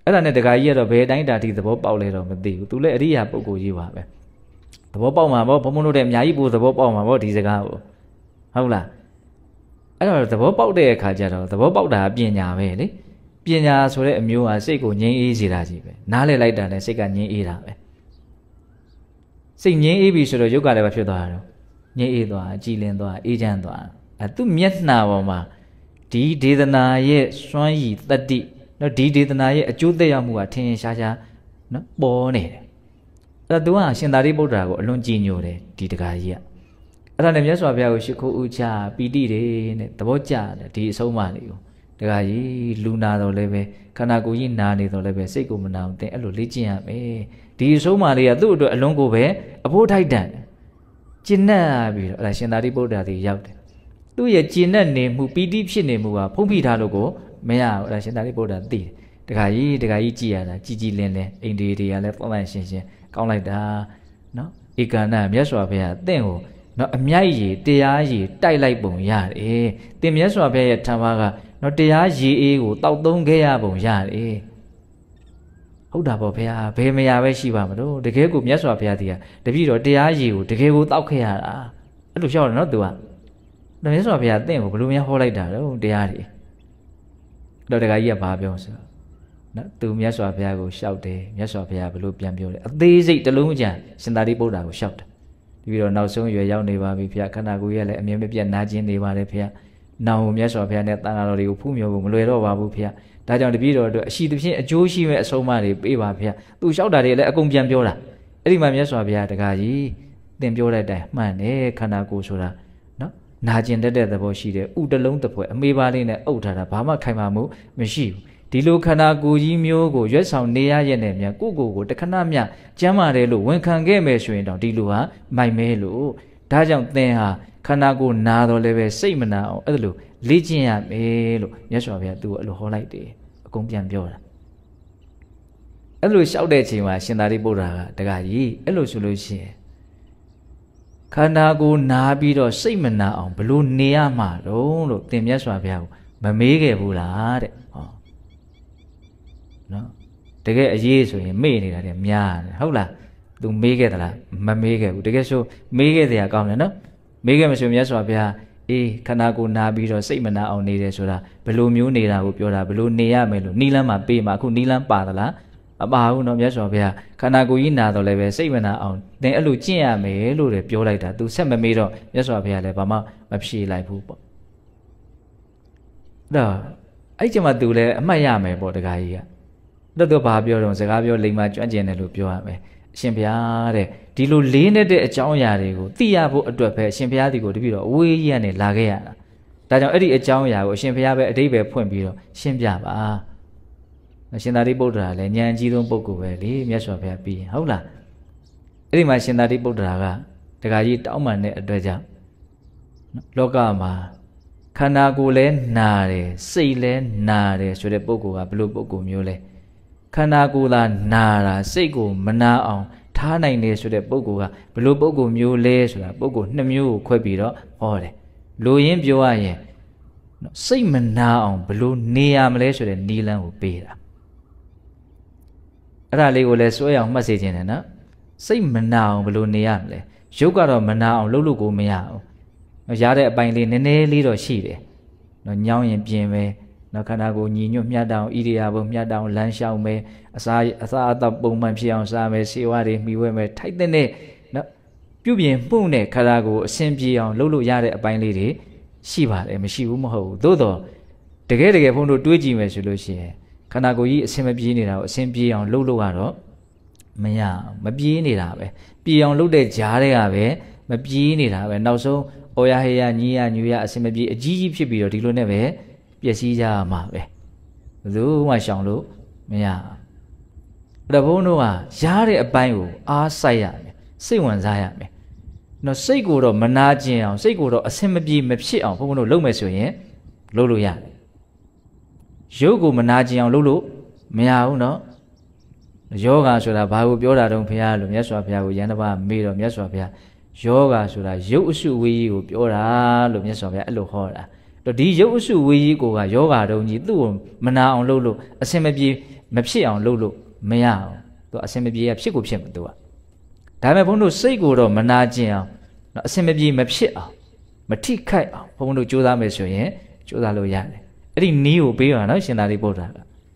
အဲ့ဒါနဲ့တခါကြီးကတော့ဘယ်တိုင်းတာတိသဘောပေါက်လဲတော့မသိဘူးသူလည်းအရိယာပုဂ္ဂိုလ်ကြီးပါပဲသဘောပေါက်မှာပေါ့ဘုံဘုံတို့တဲ့အများကြီးပို့သဘောပေါက်မှာပေါ့ဒီစကားကိုဟုတ်လားအဲ့တော့သဘောပေါက်တဲ့အခါကျတော့သဘောပေါက်တာပညာပဲလေပညာဆိုတဲ့အမျိုးဟာစိတ်ကိုငြိမ်းအေးစေတာကြီးပဲနားလည်လိုက်တာနဲ့စိတ်ကငြိမ်းအေးတာပဲစိတ်ငြိမ်းအေးပြီဆိုတော့ယုတ်ကလည်းပဲဖြစ်သွားတာတော့ငြိမ်းအေးသွားကြည်လင်သွားအေးချမ်းသွားအဲသူမျက်နှာပေါ်မှာဒီဒေသနာရဲ့စွမ်းရည်တတ္တိနော်ဒီဒေသနာရဲ့အကျိုးသက်ရောက်မှုကထင်ရှားရှားနော်ပေါ်နေတယ်အဲ့တော့သူကရှင်သာရိပုတ္တရာကိုအလွန်ကြည်ညိုတယ်ဒီတကားကြီးကအဲ့ဒါနဲ့မြတ်စွာဘုရားကိုရှိခိုးဥချပီတိတယ်နဲ့သဘောကျတယ်ဒီအဆုံးအမလေးကိုတကားကြီးလူနာတော့လည်းပဲခန္ဓာကိုယ်ကြီးနာနေတော့လည်းပဲစိတ်ကိုမနာအောင်တင်အဲ့လိုလေ့ကျင့်ရမယ်ဒီအဆုံးအမလေးကသူ့အတွက်အလွန်ကိုပဲအဖို့ထိုက်တန်ကျင့်တတ်ပြီးတော့အဲ့ဒါရှင်သာရိပုတ္တရာကြီးရောက်တယ်သူ့ရဲ့ကျင့်တတ်နေမှုပီတိဖြစ်နေမှုကဖုံးဖိထားလို့ကိုမရဘူးအဲ့ဒါရှင်သာရိပုတ္တရာသိတယ်တခါကြီးတခါကြီးကြည်ရတာကြည်ကြည်လင်းလင်းအိန္ဒိတွေကလည်းပုံမှန်ရှင်းရှင်းကောင်းလိုက်တာနော်ဧကန္နမြတ်စွာဘုရားအသင့်ကိုနော်အမြိုက်ရည်တရားရည်တိုက်လိုက်ပုံရတယ်တင်မြတ်စွာဘုရားရဲ့ထံပါကနော်တရားရည်အေးကိုတောက်သုံးခဲ့ရပုံရတယ်ဟုတ်တာပေါ့ဘုရားဘယ်မရပဲရှိပါမလို့တကယ်ကိုမြတ်စွာဘုရားတရားတပည့်တော်တရားရည်ကိုတကယ်ကိုတောက်ခဲ့ရတာအဲ့လိုရှောက်တယ်နော်သူကမြတ်စွာဘုရားအသင့်ကိုဘယ်လိုများဟောလိုက်တာတော့တရားတွေတော့တခါကြီးကဘာပြောဆိုနော်သူမြတ်စွာဘုရားကိုရှောက်တယ်မြတ်စွာဘုရားဘလို့ပြန်ပြောတယ်အသေးစိတ်တလုံးကြံရှင်သာရိပုတ္တရာကိုရှောက်တယ်ပြီးတော့နောက်ဆုံးရွယ်ရောက်နေပါပြီဘုရားခန္ဓာကိုယ်ရဲ့လည်းအမြဲမပြတ်နာကျင်နေပါတယ်ဘုရားနောင်မြတ်စွာဘုရားနဲ့တန်ခါတော်တွေကိုဖူးမြော်ဖို့မလွယ်တော့ပါဘူးဘုရားဒါကြောင့်တပည့်တော်တို့အရှိသဖြင့်အကျိုးရှိမဲ့အဆုံးအမတွေပေးပါဘုရားသူရှောက်တာတွေလည်းအကုန်ပြန်ပြောတာအဲ့ဒီမှာမြတ်စွာဘုရားတခါကြီးသင်ပြောတဲ့အတိုင်းမှန်တယ်ခန္ဓာကိုယ်ဆိုတာနော်နာကျင်တတ်တဲ့သဘောရှိတယ်ဥတလုံးတစ်ဖွဲအမေးပါလေးနဲ့အုပ်ထားတာဘာမှခိုင်မာမှုမရှိဘူးဒီလိုခန္ဓာကိုယ်ကြီးမျိုးကိုရွက်ဆောင်နေရရဲ့နဲ့မြန်ကိုယ့်ကိုယ်ကိုတခဏမျှကျမ်းမာတယ်လို့ဝန်ခံခဲ့မယ်ဆိုရင်တော့ဒီလိုဟာမိုက်မဲလို့ဒါကြောင့်သင်ဟာခန္ဓာကိုယ်နာတော့လည်းပဲစိတ်မနာအောင်အဲ့လိုလေ့ကျင့်ရမယ်လို့မြတ်စွာဘုရားသူ့အဲ့လိုဟောလိုက်တယ်အကုန်ပြန်ပြောတာအဲ့လိုလျှောက်တဲ့အချိန်မှာရှင်သာရိပုတ္တရာကတခါကြီးအဲ့လိုဆိုလို့ရှိရင်ခန္ဓာကိုယ်နာပြီးတော့စိတ်မနာအောင်ဘလို့နေရမှာတော့လို့သင်မြတ်စွာဘုရားကိုမမေးခဲ့ဘူးလားတဲ့ဟောနော်တကယ်အရေးဆိုရင်မေ့နေတာတဲ့များတယ်ဟုတ်လားသူမေးခဲ့သလားမမေးခဲ့ဘူးတကယ်ဆိုမေးခဲ့တရားကောင်းတယ်နော်မေးခဲ့မဆိုမြတ်စွာဘုရားအေးခန္ဓာကိုယ်နာပြီးတော့စိတ်မနာအောင်နေတယ်ဆိုတာဘယ်လိုမျိုးနေတာကိုပြောတာဘယ်လိုနေရမယ်လို့နီလန်းမှာပေးမှာအခုနီလန်းပါသလားအပါဘူးနော်မြတ်စွာဘုရားခန္ဓာကိုယ်ကြီးနာတော့လည်းပဲစိတ်မနာအောင်သင်အဲ့လိုကျင့်ရမယ်လို့လည်းပြောလိုက်တာသူဆက်မမေးတော့မြတ်စွာဘုရားလည်းဘာမှမဖြေလိုက်ဘူးပေါ့အဲ့တော့အဲ့ကျမှသူလည်းအမှတ်ရမယ်ပေါ့တခါကြီးကတော့သူဘာပြောတော့စကားပြောလိမ္မာကျွမ်းကျင်တယ်လို့ပြောရမယ်အရှင်ဘုရားတဲ့ဒီလိုလေးနဲ့တဲ့အကြောင်းအရာတွေကိုသိရဖို့အတွက်ပဲအရှင်ဘုရားဒီကိုတပည့်တော်အဝေးကြီးကနေလာခဲ့ရတာဒါကြောင့်အဲ့ဒီအကြောင်းအရာကိုအရှင်ဘုရားပဲအတိတ်ပဲဖွင့်ပြီးတော့ရှင်းပြပါရှင်သာရိပုတ္တရာလည်းဉာဏ်ကြီးဆုံးပုဂ္ဂိုလ်ပဲလေမြတ်စွာဘုရားပြီးရင်ဟုတ်လားအဲ့ဒီမှာရှင်သာရိပုတ္တရာကတခါကြီးတောင်းပန်တဲ့အတွက်ကြောင့်လောကမှာခန္ဓာကိုယ်လည်းနာတယ်စိတ်လည်းနာတယ်ဆိုတဲ့ပုဂ္ဂိုလ်ကဘယ်လိုပုဂ္ဂိုလ်မျိုးလဲခန္ဓာကိုယ်သာနာတာစိတ်ကိုမနာအောင်ထားနိုင်တယ်ဆိုတဲ့ပုဂ္ဂိုလ်ကဘယ်လိုပုဂ္ဂိုလ်မျိုးလဲဆိုတာပုဂ္ဂိုလ်နှစ်မျိုးကိုခွဲပြီးတော့ဟောတယ်လူရင်းပြောရရင်စိတ်မနာအောင်ဘယ်လိုနေရမလဲဆိုတဲ့နီလန်းကိုပေးတာအဲ့ဒါလေးကိုလည်းစွဲအောင်မှတ်စေခြင်းတယ်နော်စိတ်မနာအောင်ဘယ်လိုနေရမလဲရုပ်ကတော့မနာအောင်လှုပ်လို့ကိုမရအောင်ရတဲ့အပိုင်းလေးနည်းနည်းလေးတော့ရှိတယ်နော်ညောင်းရင်ပြင်ပဲနော်ခန္ဓာကိုယ်ညီညွတ်မြတ်တောင်ဣရိယာပုမြတ်တောင်လမ်းလျှောက်မယ်အစာအစာအသောက်ပုံမှန်ဖြစ်အောင်စားမယ်ဆေးဝါးတွေမှီဝဲမယ်ထိုက်တဲ့နော်ပြုပြင်မှုနဲ့ခန္ဓာကိုယ်အဆင်ပြေအောင်လှုပ်လို့ရတဲ့အပိုင်းလေးတွေရှိပါတယ်မရှိဘူးမဟုတ်ဘူးသို့တော့တကယ်တကယ်ဘုန်းတို့တွေးကြည့်မယ်ဆိုလို့ရှိရင်ခန္ဓာကိုယ်ကြီးအဆင်မပြေနေတာကိုအဆင်ပြေအောင်လှုပ်လို့ကတော့မရမပြေးနေတာပဲပြေအောင်လှုပ်တဲ့ကြားတွေကပဲမပြေးနေတာပဲနောက်ဆုံးအော်ရဟေယညီရညူရအဆင်မပြေအကြီးကြီးဖြစ်ပြီးတော့ဒီလိုနဲ့ပဲပျက်စီးကြမှာပဲဘယ်သူမှရှောင်လို့မရဘူးဒါဘုန်းတို့ကရားတဲ့အပိုင်းကိုအားစိုက်ရမယ်စိတ်ဝင်စားရမယ်နော်စိတ်ကိုတော့မနာကျင်အောင်စိတ်ကိုတော့အဆင်မပြေမဖြစ်အောင်ဘုန်းတို့လုပ်မယ်ဆိုရင်လုပ်လို့ရတယ်ရုပ်ကိုမနာကျင်အောင်လုပ်လို့မရဘူးเนาะယောဂဆိုတာဘာကိုပြောတာတုံးဘုရားလို့မြတ်စွာဘုရားကိုယန္တပမေးတော့မြတ်စွာဘုရားယောဂဆိုတာရုပ်အစုဝေးကြီးကိုပြောတာလို့မြတ်စွာဘုရားအဲ့လိုဟောတာတော့ဒီရုပ်အစုဝေးကြီးကိုကယောဂတုံးကြီးသူ့ကိုမနာအောင်လုပ်လို့အစင်မပြေမဖြစ်အောင်လုပ်လို့မရအောင်သူအစင်မပြေရဖြစ်ကိုဖြစ်မှာသူကဒါပေမဲ့ဘုန်းတို့စိတ်ကိုတော့မနာကျင်အောင်နော်အစင်မပြေမဖြစ်အောင်မထိခိုက်အောင်ဘုန်းတို့ကြိုးစားမယ်ဆိုရင်ကြိုးစားလို့ရတယ်အဲ့ဒီနီးကိုပေးပါနော်ရှင်သာရိပုတ္တရာက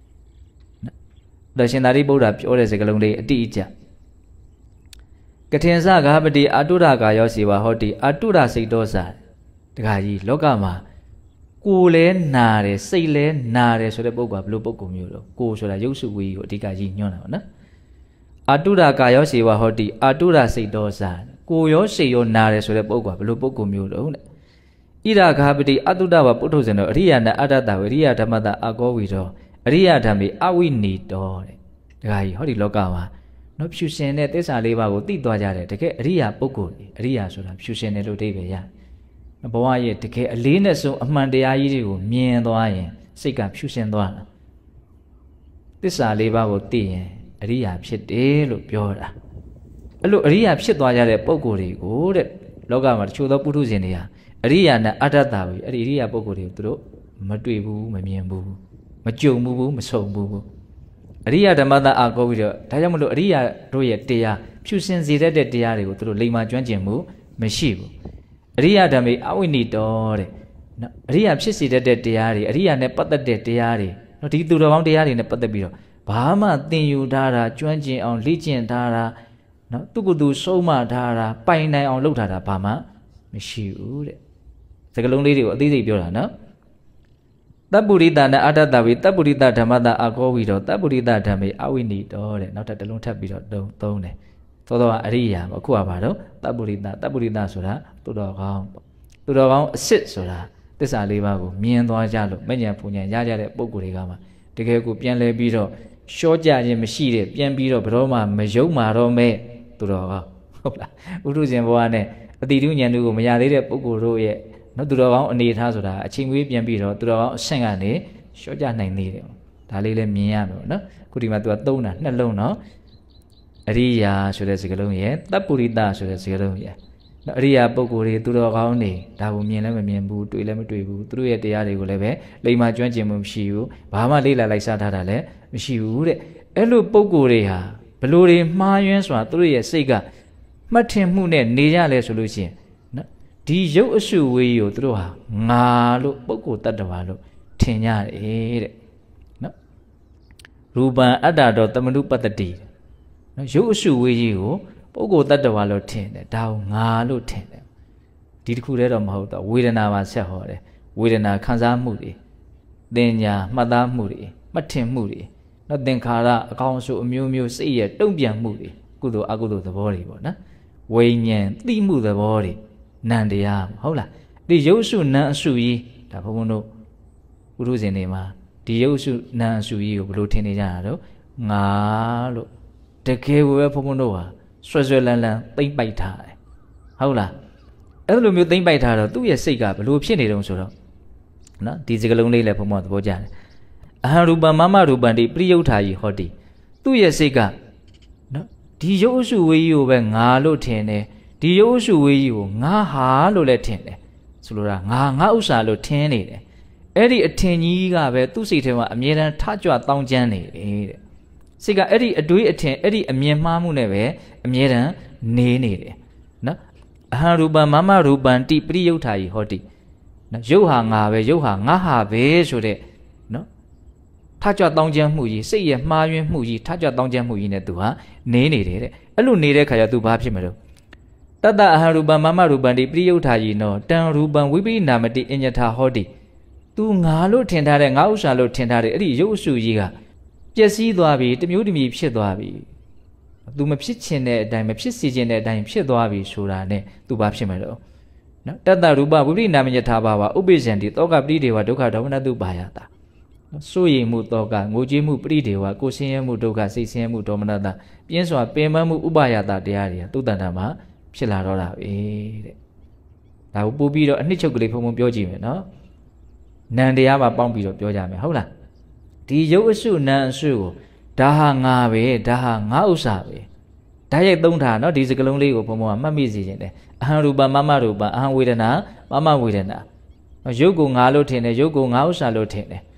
ဒါရှင်သာရိပုတ္တရာပြောတဲ့စကားလုံးလေးအတိအကျကထင်္စဂါပတိအာတုရကာယောစီဝါဟောတိအာတုရစိတ်တော်စာတခါကြီးလောကမှာကိုယ်လဲနာတယ်စိတ်လဲနာတယ်ဆိုတဲ့ပုဂ္ဂိုလ်ကဘယ်လိုပုဂ္ဂိုလ်မျိုးလို့ကိုယ်ဆိုတာရုပ်စုဝေကြီးကိုအဓိကကြီးညွှန်းတာပါနော်အာတုရကာယောစီဝါဟောတိအာတုရစိတ်တော်စာကိုယ်ရောစိတ်ရောနာတယ်ဆိုတဲ့ပုဂ္ဂိုလ်ကဘယ်လိုပုဂ္ဂိုလ်မျိုးလို့တဲ့ဣရာဂါပတိအတုတဝပုထုဇဉ်တော်အရိယာနာအတ္တတဝရိယဓမ္မတအာကောဝီတော်အရိယဓမ္မေအဝိနီတော်တဲ့တခါကြီးဟောဒီလောကမှာနော်ဖြူရှင်တဲ့သစ္စာလေးပါးကိုသိသွားကြတယ်တကယ်အရိယာပုဂ္ဂိုလ်အရိယာဆိုတာဖြူရှင်တယ်လို့အဓိပ္ပာယ်ရဘဝရဲ့တကယ်အလေးနဲ့ဆုံးအမှန်တရားကြီးတွေကိုမြင်သွားရင်စိတ်ကဖြူရှင်သွားတာသစ္စာလေးပါးကိုသိရင်အရိယာဖြစ်တယ်လို့ပြောတာအဲ့လိုအရိယာဖြစ်သွားကြတဲ့ပုဂ္ဂိုလ်တွေကိုတဲ့လောကမှာတချို့သောပုထုဇဉ်တွေဟာအရိယာနဲ့အတ္တတာပဲအဲ့ဒီအရိယာပုဂ္ဂိုလ်တွေကိုသူတို့မတွေ့ဘူးမမြင်ဘူးမကြုံဘူးမဆုံဘူးအရိယာဓမ္မတာအာကောပြီးတော့ဒါကြောင့်မလို့အရိယာတို့ရဲ့တရားဖြူစင်စေတတ်တဲ့တရားတွေကိုသူတို့လိမ္မာကျွမ်းကျင်မှုမရှိဘူးအရိယာဓမ္မေအဝိနိတောတဲ့နော်အရိယာဖြစ်စေတတ်တဲ့တရားတွေအရိယာနဲ့ပတ်သက်တဲ့တရားတွေနော်ဒီသူတော်ကောင်းတရားတွေနဲ့ပတ်သက်ပြီးတော့ဘာမှသင်ယူထားတာကျွမ်းကျင်အောင်လေ့ကျင့်ထားတာနော်သူကသူဆုံးမထားတာပိုင်နိုင်အောင်လုပ်ထားတာဘာမှမရှိဘူးတဲ့စကလုံးလေးတွေကိုအသေးစိတ်ပြောတာနော်တပ္ပုရိသနာအတ္တတဝေတပ္ပုရိသဓမ္မတာအကောဝီတော်တပ္ပုရိသဓမ္မေအဝိနိတောတဲ့နောက်ထပ်တစ်လုံးထပ်ပြီးတော့သုံးသုံးတယ်သောသောအရိယာပေါ့အခုကဘာတော့တပ္ပုရိသတပ္ပုရိသဆိုတာသူတော်ကောင်းပေါ့သူတော်ကောင်းအစစ်ဆိုတာသစ္စာလေးပါးကိုမြင်သွားကြလို့မဉ္ဇဉ်ပူဉ္ဇဉ်ရကြတဲ့ပုံကိုယ်တွေကမှတကယ်ကိုပြန်လဲပြီးတော့ရှော့ကြခြင်းမရှိတဲ့ပြန်ပြီးတော့ဘယ်တော့မှမယုံမာတော့မဲ့သူတော်ကောင်းဟုတ်လားဥဒုဇဉ်ဘဝနဲ့အတိတုဉဏ်တို့ကိုမရသေးတဲ့ပုဂ္ဂိုလ်တို့ရဲ့နော်သူတော်ကောင်းအနေထားဆိုတာအချိန်ကြီးပြန်ပြီးတော့သူတော်ကောင်းအဆင့်ကနေရှော့ကြနိုင်သေးတယ်ဒါလေးလည်းမြင်ရမယ်ပေါ့နော်ခုဒီမှာသူကသုံးတာနှလုံးနော်အရိယာဆိုတဲ့စကားလုံးရဲ့တပ္ပုရိသဆိုတဲ့စကားလုံးရဲ့နော်အရိယာပုဂ္ဂိုလ်တွေသူတော်ကောင်းတွေဒါကိုမြင်လည်းမမြင်ဘူးတွေ့လည်းမတွေ့ဘူးသူတို့ရဲ့တရားတွေကိုလည်းပဲလိမ္မာကျွမ်းကျင်မှုမရှိဘူးဘာမှလေ့လာလိုက်စားထားတာလည်းမရှိဘူးတဲ့အဲ့လိုပုဂ္ဂိုလ်တွေဟာဘလို့တွေမှားယွင်းစွာသူတို့ရဲ့စိတ်ကမှတ်ထင်မှုနဲ့နေကြလဲဆိုလို့ရှိရင်နော်ဒီရုပ်အစုဝေးကိုသူတို့ဟာငါလို့ပုဂ္ဂိုလ်တ attva လို့ထင်ကြတယ်တဲ့နော်ရူပံအတ္တတော်တမနုပတ္တိနော်ရုပ်အစုဝေးကြီးကိုပုဂ္ဂိုလ်တ attva လို့ထင်တယ်ဒါကိုငါလို့ထင်တယ်ဒီတစ်ခုတည်းတော့မဟုတ်တော့ဝေဒနာမှာဆက်ဟောတယ်ဝေဒနာခံစားမှုတွေသင်ညာမှတ်သားမှုတွေမှတ်ထင်မှုတွေနော်သင်္ခါရအကောင်အဆိုအမျိုးမျိုးစိတ်ရဲ့တုံ့ပြန်မှုတွေကုသိုလ်အကုသိုလ်သဘောတွေပေါ့နော်ဝိညာဉ်သိမှုသဘောတွေနံတရားဟုတ်လားဒီရုပ်စုနံအစုကြီးဒါဘုံဘုံတို့ဥရုဇဉ်တွေမှာဒီရုပ်စုနံအစုကြီးကိုဘယ်လိုထင်နေကြတာတော့ငါလို့တကယ်ပဲဘုံဘုံတို့ဟာဆွဲဆွဲလန်းလန်းသိမ့်ပိုက်ထားတယ်ဟုတ်လားအဲ့လိုမျိုးသိမ့်ပိုက်ထားတော့သူ့ရဲ့စိတ်ကဘယ်လိုဖြစ်နေတုံးဆိုတော့နော်ဒီစကလုံးလေးလည်းဘုံဘုံသဘောကျတယ်အဟံရူပံမမရူပံတိပရိယုထာယီဟောတိသူ့ရဲ့စိတ်ကနော်ဒီရုပ်အစုဝေးကြီးကိုပဲငါလို့ထင်တယ်ဒီရုပ်အစုဝေးကြီးကိုငါဟာလို့လည်းထင်တယ်ဆိုလိုတာငါငါဥစ္စာလို့ထင်နေတယ်အဲ့ဒီအထင်ကြီးကပဲသူ့စိတ်ထဲမှာအမြဲတမ်းထကြွတောင်းကျမ်းနေတယ်တဲ့စိတ်ကအဲ့ဒီအတွေးအထင်အဲ့ဒီအမြင်မှားမှုနဲ့ပဲအမြဲတမ်းနေနေတယ်နော်အဟံရူပံမမရူပံတိပရိယုထာယီဟောတိနော်ရုပ်ဟာငါပဲရုပ်ဟာငါဟာပဲဆိုတဲ့နော်ထကြွတောင်းကျမ်းမှုကြီးစိတ်ရဲ့မှားယွင်းမှုကြီးထကြွတောင်းကျမ်းမှုကြီးနဲ့သူဟာနေနေတယ်တဲ့အဲ့လိုနေတဲ့ခါကျသူဘာဖြစ်မလို့တတအဟံရူပံမမရူပံတိပရိယုထာယီနောတံရူပံဝိပရိနာမတိအညထာဟောတိသူငါလို့ထင်ထားတဲ့ငါဥစ္စာလို့ထင်ထားတဲ့အဲ့ဒီရုပ်အစုကြီးကပျက်စီးသွားပြီတမျိုးတမျိုးဖြစ်သွားပြီသူမဖြစ်ချင်တဲ့အတိုင်းမဖြစ်စီချင်တဲ့အတိုင်းဖြစ်သွားပြီဆိုတာ ਨੇ သူဘာဖြစ်မလို့နော်တတရူပဝိပရိနာမညထာဘာဝဥပိ္ပဇံတိတောကပရိဒေဝဒုက္ခဒေါမနတုပါယတာစိုးရိမ်မှုတောကငိုကြွေးမှုပရိဒေဝကိုဆင်းရဲမှုဒုက္ခစိတ်ဆင်းရဲမှုဒေါမနတပြင်းစွာပင်ပန်းမှုဥပါယတာတရားတွေသုတ္တန်တာမှာဖြစ်လာတော့တာပဲတဲ့ဒါကိုပို့ပြီးတော့အနှစ်ချုပ်ကလေးဖုံဖုံပြောကြည့်မယ်နော်နံတရားမှာပေါင်းပြီးတော့ပြောကြမယ်ဟုတ်လားဒီရုပ်အစုနံအစုကိုဒါဟာငါပဲဒါဟာငါဥစ္စာပဲဓာတ်ရိုက်သုံးထားနော်ဒီစကလုံးလေးကိုဘုံဘုံကမှတ်မိစေခြင်းတယ်အဟံရူပမမရူပအဟံဝေဒနာမမဝေဒနာရုပ်ကိုငါလို့ထင်တယ်ရုပ်ကိုငါဥစ္စာလို့ထင်တယ်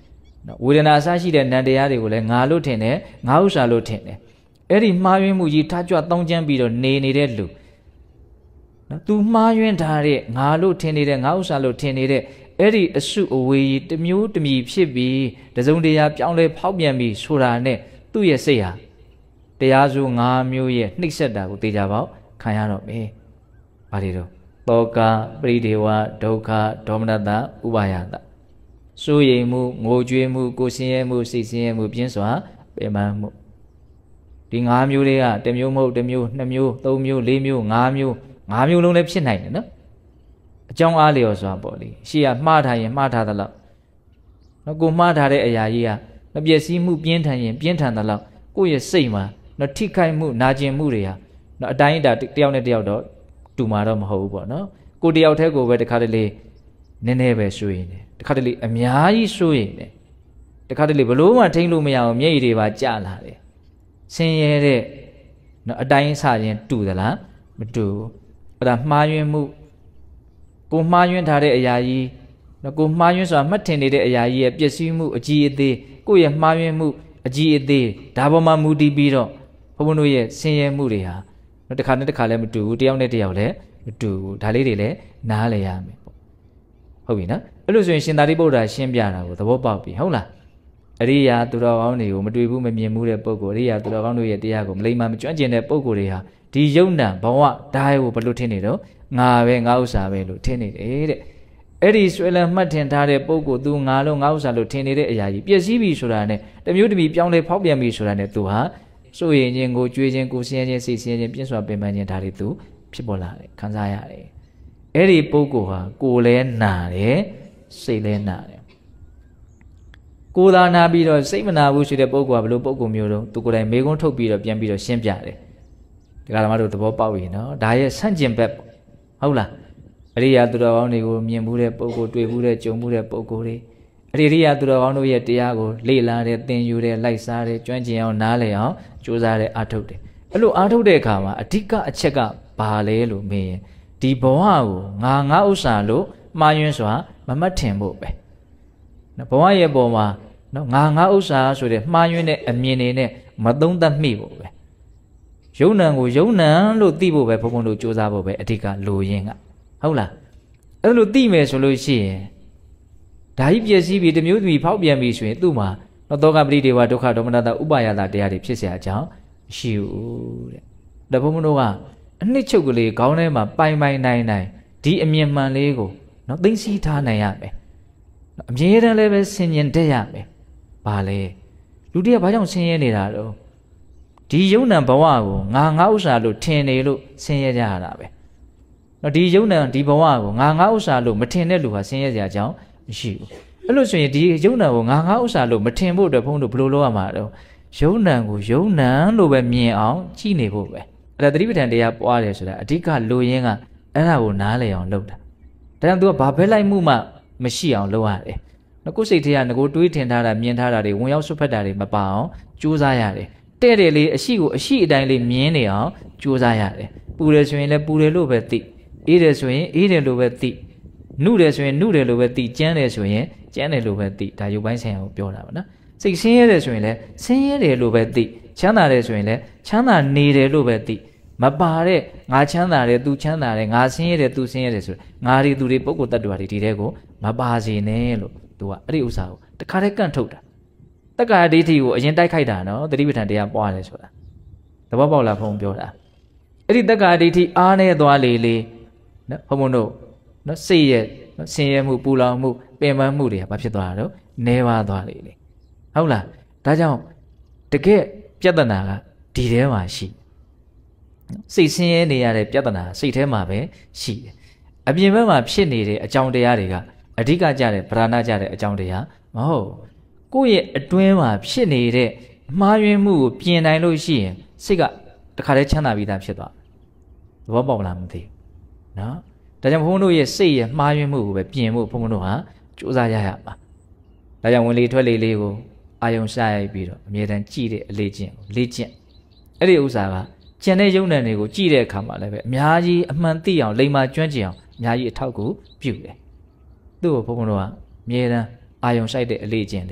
ဝေဒနာအစရှိတဲ့နံတရားတွေကိုလည်းငါလို့ထင်တယ်ငါဥစ္စာလို့ထင်တယ်အဲ့ဒီမှားယွင်းမှုကြီးထားကြွတောင်းကျမ်းပြီးတော့နေနေတဲ့လူနော်သူမှားယွင်းထားတဲ့ငါလို့ထင်နေတဲ့ငါဥစ္စာလို့ထင်နေတဲ့အဲ့ဒီအစုအဝေးကြီးတစ်မျိုးတစ်မီဖြစ်ပြီးတစုံတရာပြောင်းလဲဖောက်ပြန်ပြီးဆိုတာနဲ့သူ့ရဲ့စိတ်ဟာတရားစု၅မျိုးရဲ့နှိမ့်ဆက်တာကိုသိကြပါဦးခံရတော့မယ်။ဘာတွေတော့တောကပရိဒေဝဒုက္ခဒေါမနတဥပါယတစိုးရိမ်မှုငိုကြွေးမှုကိုယ်ဆင်းရဲမှုစိတ်ဆင်းရဲမှုပြင်းစွာပင်ပန်းမှုဒီ၅မျိုးတွေကတစ်မျိုးမဟုတ်တစ်မျိုးနှစ်မျိုးသုံးမျိုးလေးမျိုး၅မျိုး၅မျိုးလုံးလည်းဖြစ်နိုင်တယ်နော်အကြောင်းအားလျော်စွာပေါ့လေရှေ့ကမှားထားရင်မှားထားသလောက်နော်ကိုမှားထားတဲ့အရာကြီးကမပျက်စီးမှုပြင်းထန်ရင်ပြင်းထန်သလောက်ကိုယ့်ရဲ့စိတ်မှာနော်ထိခိုက်မှုနာကျင်မှုတွေဟာနော်အတိုင်းအတာတယောက်နဲ့တယောက်တော့တူမှာတော့မဟုတ်ဘူးပေါ့နော်ကိုတယောက်တည်းကိုပဲတခါတလေနည်းနည်းပဲစိုးရင်တယ်တခါတလေအများကြီးစိုးရင်တယ်တခါတလေဘလို့မှထိန်းလို့မရအောင်မျက်ရည်တွေပါကျလာတယ်ဆင်းရဲတဲ့နော်အတိုင်းအဆချင်းတူသလားမတူဘူးအဲ့ဒါမှားယွင်းမှုကိုမှားယွင်းထားတဲ့အရာကြီးနော်ကိုမှားယွင်းဆိုတာမှတ်ထင်နေတဲ့အရာကြီးရဲ့ပျက်စီးမှုအကြီးအသေးကိုယ့်ရဲ့မှားယွင်းမှုအကြီးအသေးဒါပေါ်မှာမူတည်ပြီးတော့ဘုန်းဘုန်းတို့ရဲ့ဆင်းရဲမှုတွေဟာနော်တစ်ခါနဲ့တစ်ခါလည်းမတူဘူးတယောက်နဲ့တယောက်လည်းမတူဘူးဒါလေးတွေလည်းနားလည်ရမယ်ပေါ့ဟုတ်ပြီနော်အဲ့လိုဆိုရင်ရှင်သာရိပုတ္တရာရှင်းပြတာကိုသဘောပေါက်ပြီဟုတ်လားအရိယာသူတော်ကောင်းတွေကိုမတွေ့ဘူးမမြင်ဘူးတဲ့ပုဂ္ဂိုလ်အရိယာသူတော်ကောင်းတို့ရဲ့တရားကိုမလိမ္မာမကျွမ်းကျင်တဲ့ပုဂ္ဂိုလ်တွေဟာဒီယုံ nant ဘဝဓာတ်ကိုဘယ်လိုထင်နေတော့ငါပဲငါဥစ္စာပဲလို့ထင်နေတယ်တဲ့အဲ့ဒီဆွဲလန်းမှတ်ထင်ထားတဲ့ပုဂ္ဂိုလ်သူငါလုံးငါဥစ္စာလို့ထင်နေတဲ့အရာကြီးပျက်စီးပြီဆိုတာနဲ့တမျိုးတမီပြောင်းလဲဖောက်ပြန်ပြီဆိုတာနဲ့သူဟာစိုးရိမ်ခြင်းကိုကြွေးခြင်းကိုဆင်းရဲခြင်းစိတ်ဆင်းရဲခြင်းပြင်းစွာပင်ပန်းခြင်းဒါတွေသူဖြစ်ပေါ်လာတယ်ခံစားရတယ်အဲ့ဒီပုဂ္ဂိုလ်ဟာကိုယ်လဲနာတယ်စိတ်လဲနာတယ်ကိုယ်သာနာပြီးတော့စိတ်မနာဘူးဆိုတဲ့ပုဂ္ဂိုလ်ကဘယ်လိုပုဂ္ဂိုလ်မျိုးတုံးသူကိုယ်တိုင်မေကုန်းထုတ်ပြီးတော့ပြန်ပြီးတော့ရှင်းပြတယ်ဒီကရမတို့သဘောပေါက်ပြီနော်ဒါရဲ့ဆန့်ကျင်ဘက်ဟုတ်လားအရိယာသူတော်ကောင်းတွေကိုမြင်မှုတဲ့ပုဂ္ဂိုလ်တွေ့မှုတဲ့ကြုံမှုတဲ့ပုဂ္ဂိုလ်တွေအရိယာသူတော်ကောင်းတို့ရဲ့တရားကိုလေ့လာတဲ့သင်ယူတဲ့လိုက်စားတဲ့ကျွမ်းကျင်အောင်နားလည်အောင်ကြိုးစားတဲ့အားထုတ်တယ်အဲ့လိုအားထုတ်တဲ့အခါမှာအဓိကအချက်ကဘာလဲလို့မေးရင်ဒီဘဝကိုငါငါဥစ္စာလို့မှားယွင်းစွာမမှတ်ထင်ဖို့ပဲနော်ဘဝရဲ့ပုံမှာနော်ငါငါဥစ္စာဆိုတဲ့မှားယွင်းတဲ့အမြင်တွေနဲ့မသုံးသပ်မိဖို့ပဲယုံ nant ကိုယုံ nant လို့သိဖို့ပဲဘုံဘုံတို့စူးစမ်းဖို့ပဲအဓိကလိုရင်းကဟုတ်လားအဲ့လိုသိမယ်ဆိုလို့ရှိရင်ဒါကြီးပျက်စီးပြီးတမျိုးသမီးဖောက်ပြန်ပြီဆိုရင်သူ့မှာတော့တောကပရိဒေဝဒုက္ခဒေါမနတဥပါယတာတရားတွေဖြစ်เสียအကြောင်းမရှိဘူးတဲ့ဒါဘုံဘုံတို့ကအနှစ်ချုပ်ကလေးခေါင်းထဲမှာပိုင်ပိုင်နိုင်နိုင်ဒီအမြင်မှန်လေးကိုနော်သိသိထားနိုင်ရမယ်အမြဲတမ်းလည်းပဲဆင်ញင်တတ်ရမယ်ဘာလဲလူတွေကဘာကြောင့်ဆင်းရဲနေတာတော့ဒီယုံ nant ဘဝကိုငါငါဥစ္စာလို့ထင်နေလို့ဆင်းရဲကြရတာပဲနော်ဒီယုံ nant ဒီဘဝကိုငါငါဥစ္စာလို့မထင်တဲ့လူဟာဆင်းရဲကြအကြောင်းမရှိဘူးအဲ့လိုဆိုရင်ဒီယုံ nant ကိုငါငါဥစ္စာလို့မထင်ဖို့အတွက်ဘုန်းတို့ဘယ်လိုလုပ်ရမှာတော့ယုံ nant ကိုယုံ nant လို့ပဲမြင်အောင်ကြည့်နေဖို့ပဲအဲ့ဒါသတိပဋ္ဌာန်တရားပွားတယ်ဆိုတာအဓိကလိုရင်းကအဲ့ဒါကိုနားလည်အောင်လုပ်တာဒါကြောင့် तू ကဘာဖက်လိုက်မှုမှမရှိအောင်လုပ်ရတယ်နော်ကိုယ်စိတ်ထဲကငကိုတွေးထင်ထားတာမြင်ထားတာတွေဝင်ရောက်ဆွတ်ဖက်တာတွေမပါအောင်ကြိုးစားရတယ်တဲ့တယ်လေးအရှိကိုအရှိအတိုင်းလေးမြင်နေအောင်ကြိုးစားရတယ်ပူတယ်ဆိုရင်လည်းပူတယ်လို့ပဲသိအေးတယ်ဆိုရင်အေးတယ်လို့ပဲသိနှုတယ်ဆိုရင်နှုတယ်လို့ပဲသိကြမ်းတယ်ဆိုရင်ကြမ်းတယ်လို့ပဲသိဒါရုပ်ပိုင်းဆိုင်ရာကိုပြောတာပါနော်စိတ်ဆင်းရဲတယ်ဆိုရင်လည်းဆင်းရဲတယ်လို့ပဲသိချမ်းသာတယ်ဆိုရင်လည်းချမ်းသာနေတယ်လို့ပဲသိမပါတဲ့ငါချမ်းသာတယ်သူချမ်းသာတယ်ငါဆင်းရဲတယ်သူဆင်းရဲတယ်ဆိုငါတွေသူတွေပုဂ္ဂိုလ်တ attva တွေဒီတဲ့ကိုမပါစေနဲ့လို့သူကအဲ့ဒီဥစ္စာကိုတခါတည်းကန့်ထုတ်တာတက္ကာဒိဋ္ဌိကိုအရင်တိုက်ခိုက်တာနော်သတိပဋ္ဌာန်တရားပွားတယ်ဆိုတာသဘောပေါက်လားဘုံပြောတာအဲ့ဒီတက္ကာဒိဋ္ဌိအားနေသွားလေလေနော်ဘုံဘုံတို့နော်စိတ်ရဲ့ဆင်းရဲမှုပူလောင်မှုပင်ပန်းမှုတွေကဘာဖြစ်သွားတာတော့နဲပါသွားလေလေဟုတ်လားဒါကြောင့်တကယ်ပြဿနာကဒီထဲမှာရှိစိတ်ဆင်းရဲနေရတဲ့ပြဿနာစိတ်ထဲမှာပဲရှိတယ်အပြင်ဘက်မှာဖြစ်နေတဲ့အကြောင်းတရားတွေကအဓိကကြတဲ့ဗราဏကြတဲ့အကြောင်းတရားမဟုတ်ကိုယ့်ရဲ့အတွင်းမှာဖြစ်နေတဲ့မှားယွင်းမှုကိုပြင်နိုင်လို့ရှိရင်စိတ်ကတခါတည်းချမ်းသာပြီးသားဖြစ်သွားသဘောပေါက်လားမသိဘူးနော်ဒါကြောင့်ဘုန်းဘုန်းတို့ရဲ့စိတ်ရဲ့မှားယွင်းမှုကိုပဲပြင်ဖို့ဘုန်းဘုန်းတို့ဟာစူးစမ်းရရပါဒါကြောင့်ဝင်လေထွက်လေလေးကိုအာယုံရှာရိုက်ပြီးတော့အမြဲတမ်းကြည့်တဲ့အလေးကျင့်လေ့ကျင့်အဲ့ဒီဥစ္စာကကျန်တဲ့ယုံ nant တွေကိုကြည့်တဲ့အခါမှာလည်းပဲအများကြီးအမှန်သိအောင်လိမ္မာကျွမ်းကျင်အောင်အများကြီးအထောက်ကူပြုတယ်သူ့ကိုဘုန်းဘုန်းတို့ကအမြဲတမ်းအာယုံဆိုင်တဲ့အလေးကျင့်လေး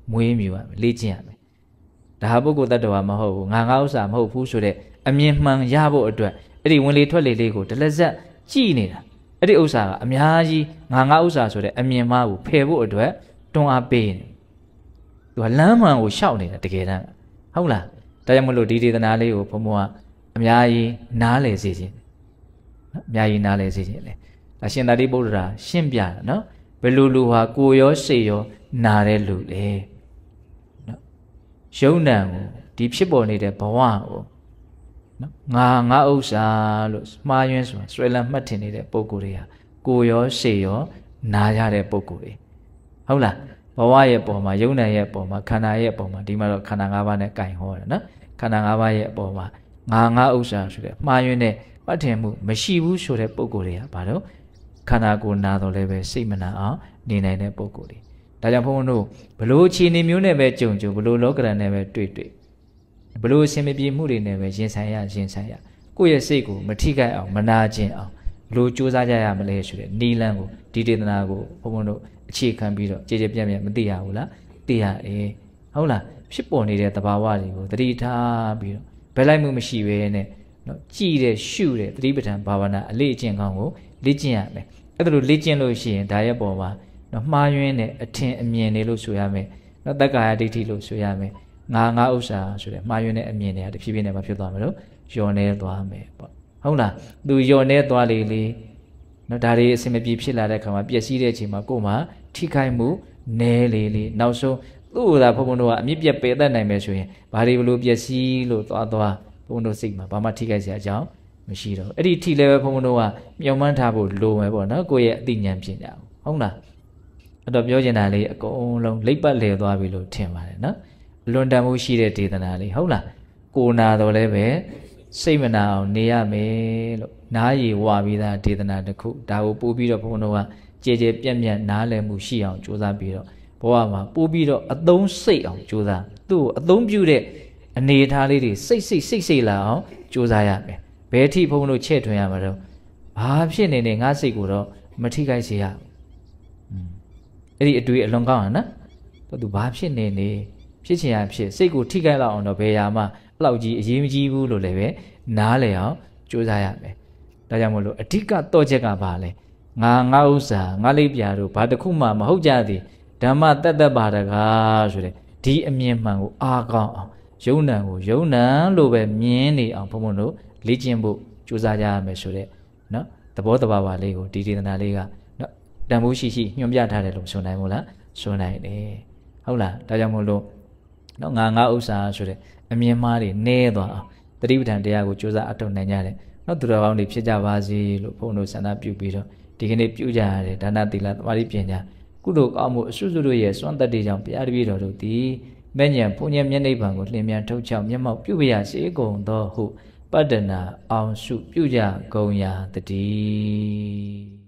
မွေးမြူရမယ်လေ့ကျင့်ရမယ်ဒါဟာပုဂ္ဂိုလ်တ attva မဟုတ်ဘူးငါငါဥစ္စာမဟုတ်ဘူးဆိုတဲ့အမြင်မှန်ရဖို့အတွက်အဲ့ဒီဝင်လေထွက်လေလေးကိုတလက်ဆက်ကြည့်နေတာအဲ့ဒီဥစ္စာကအများကြီးငါငါဥစ္စာဆိုတဲ့အမြင်မှားကိုဖယ်ဖို့အတွက်တွန်းအားပေးနေသူကလမ်းမှန်ကိုရှောက်နေတာတကယ်တမ်းဟုတ်လားဒါကြောင့်မလို့ဒီဒေသနာလေးကိုဘုံဘုံကအများကြီးနားလည်စေခြင်းအများကြီးနားလည်စေခြင်းလေအရှင်သာရိပုတ္တရာရှင်းပြတာနော်ဘယ်လိုလူဟာကိုရောစိတ်ရောနာတဲ့လူလေနော်ယုံနံကိုဒီဖြစ်ပေါ်နေတဲ့ဘဝကိုနော်ငါငါဥစ္စာလို့မှားယွင်းဆိုဆွဲလန်းမှတ်ထင်နေတဲ့ပုံကိုယ်တွေဟာကိုရောစိတ်ရောနာရတဲ့ပုံကိုယ်တွေဟုတ်လားဘဝရဲ့ပုံမှာယုံနံရဲ့ပုံမှာခန္ဓာရဲ့ပုံမှာဒီမှာတော့ခန္ဓာ၅ပါးနဲ့ကင်ဟောတယ်နော်ခန္ဓာ၅ပါးရဲ့ပုံမှာငါငါဥစ္စာဆိုတဲ့မှားယွင်းတဲ့မှတ်ထင်မှုမရှိဘူးဆိုတဲ့ပုံကိုယ်တွေကဘာလို့ခန္ဓာကိုယ်နာတော့လည်းပဲစိတ်မနာအောင်နေနိုင်တဲ့ပုံကိုယ်တွေဒါကြောင့်ဘုန်းဘုန်းတို့ဘလို့အခြေအနေမျိုးနဲ့ပဲကြုံကြုံဘလို့လောကရန်နဲ့ပဲတွေ့တွေ့ဘလို့အစင်မပြေမှုတွေနဲ့ပဲရင်ဆိုင်ရရင်ဆိုင်ရကိုယ့်ရဲ့စိတ်ကိုမထိခိုက်အောင်မနာကျင်အောင်ဘလို့ကြိုးစားကြရမလဲဆိုတဲ့နီလန်းကိုဒီဒေသနာကိုဘုန်းဘုန်းတို့အခြေခံပြီးတော့ကြည်ကြပြန့်ပြန့်မသိရဘူးလားသိရတယ်ဟုတ်လားဖြစ်ပေါ်နေတဲ့သဘာဝတွေကိုသတိထားပြီးတော့ဘယ်လိုက်မှုမရှိဘဲနဲ့နော်ကြည်တဲ့ရှုတဲ့သတိပဋ္ဌာန်ဘာဝနာအလေးအကျင့်ကောင်းကိုလေ့ကျင့်ရမယ်အဲ့ဒါလိုလေ့ကျင့်လို့ရှိရင်ဒါရဲ့ပေါ်မှာနော်မှားယွင်းတဲ့အထင်အမြင်တွေလို့ဆိုရမယ်နော်တက္ကာယဒိဋ္ဌိလို့ဆိုရမယ်ငါငါဥစ္စာဆိုတဲ့မှားယွင်းတဲ့အမြင်တွေကတဖြည်းဖြည်းနဲ့မဖြစ်သွားမလို့လျော်နေသွားမယ်ပေါ့ဟုတ်လားသူလျော်နေသွားလေလေနော်ဒါတွေအစင်မပြေဖြစ်လာတဲ့ခါမှာပျက်စီးတဲ့အချိန်မှာကိုယ်မှာထိခိုက်မှုနည်းလေလေနောက်ဆုံးသူ့ကိုယ်သာဘုံဘုံတို့ကအမြင့်ပြတ်ပေတတ်နိုင်မယ်ဆိုရင်ဘာတွေဘလို့ပျက်စီးလို့သွားသွားဘုံတို့စိတ်မှာဘာမှထိခိုက်စရာအကြောင်းမရှိတော့အဲ့ဒီထိလည်းပဲဘုံဘုံတို့ကမျှော်မှန်းထားဖို့လိုမယ်ပေါ့နော်ကိုယ့်ရဲ့အသိဉာဏ်ပညာဟုတ်လားအဲ့တော့ပြောချင်တာလေးအကုန်လုံးလိပ်ပတ်လေသွားပြီလို့ထင်ပါတယ်နော်လွန်တန်မှုရှိတဲ့ဒေသနာလေးဟုတ်လားကိုနာတော့လည်းပဲစိတ်မနာအောင်နေရမယ်လို့နားရည်ဝပြီးသားဒေသနာတစ်ခုဒါကိုပို့ပြီးတော့ဘုံဘုံတို့ကကြည်ကြည်ပြန့်ပြန့်နားလည်မှုရှိအောင်ကြိုးစားပြီးတော့ဘဝမှာပို့ပြီးတော့အသုံးစိတ်အောင်ကြိုးစားသူ့ကိုအသုံးပြုတဲ့အနေအထားလေးတွေစိတ်စိတ်စိတ်စိတ်လာအောင်ကြိုးစားရမယ်ဘယ်ထိဘုံတို့ချဲ့ထွင်ရမှာတော့ဘာဖြစ်နေနေငါစိတ်ကိုတော့မထိခိုက်စေရအဲ့ဒီအတွေ့အလွန်ကောင်းတာနော်သူဘာဖြစ်နေနေဖြစ်ချင်ရဖြစ်စိတ်ကိုထိခိုက်လောက်အောင်တော့ဘယ်ရာမှအဲ့လောက်ကြီးအရေးမကြီးဘူးလို့လည်းပဲနားလည်အောင်ကြိုးစားရမယ်ဒါကြောင့်မို့လို့အဓိကတော့ချက်ကဘာလဲငါငါဥစ္စာငါလိပ်ပြာတို့ဘာတစ်ခုမှမဟုတ်ကြသည်ဓမ္မတတ္တပါတကားဆိုတဲ့ဒီအမြင်မှန်ကိုအားကောင်းအောင်ယုံနံကိုယုံနံလို့ပဲမြင်နေအောင်ဘုံဘုံတို့လေ့ကျင့်ဖို့ကြိုးစားကြရမယ်ဆိုတဲ့နော်သဘောတဘာဝလေးကိုဒီဒေသနာလေးကနော်တန်ဖိုးရှိရှိညွှန်ပြထားတယ်လို့ဆိုနိုင်မို့လားဆိုနိုင်တယ်ဟုတ်လားဒါကြောင့်မို့လို့နော်ငါငါဥစ္စာဆိုတဲ့အမြင်မှားတွေနည်းသွားအောင်တတိပဋ္ဌာန်တရားကိုကြိုးစားအထောက်နိုင်ကြတယ်နော်သူတော်ကောင်းတွေဖြစ်ကြပါစေလို့ဘုန်းတို့ဆန္ဒပြုပြီးတော့ဒီကနေ့ပြုကြရတယ်ဒါနသီလသမာဓိပညာကုသိုလ်ကောင်းမှုအစွတ်စွတ်တို့ရဲ့စွမ်းတတ်တွေကြောင့်ဘုရားတပည့်တော်တို့သည်မဲ့ညံဘုံညံမျက်နှိပ်ပံကိုလျင်မြန်ထုတ်ချောက်မျက်မှောက်ပြုပြရစေကုန်သောဟုပတ္တနာအောင်စုပြုကြကုန်ရာတည်း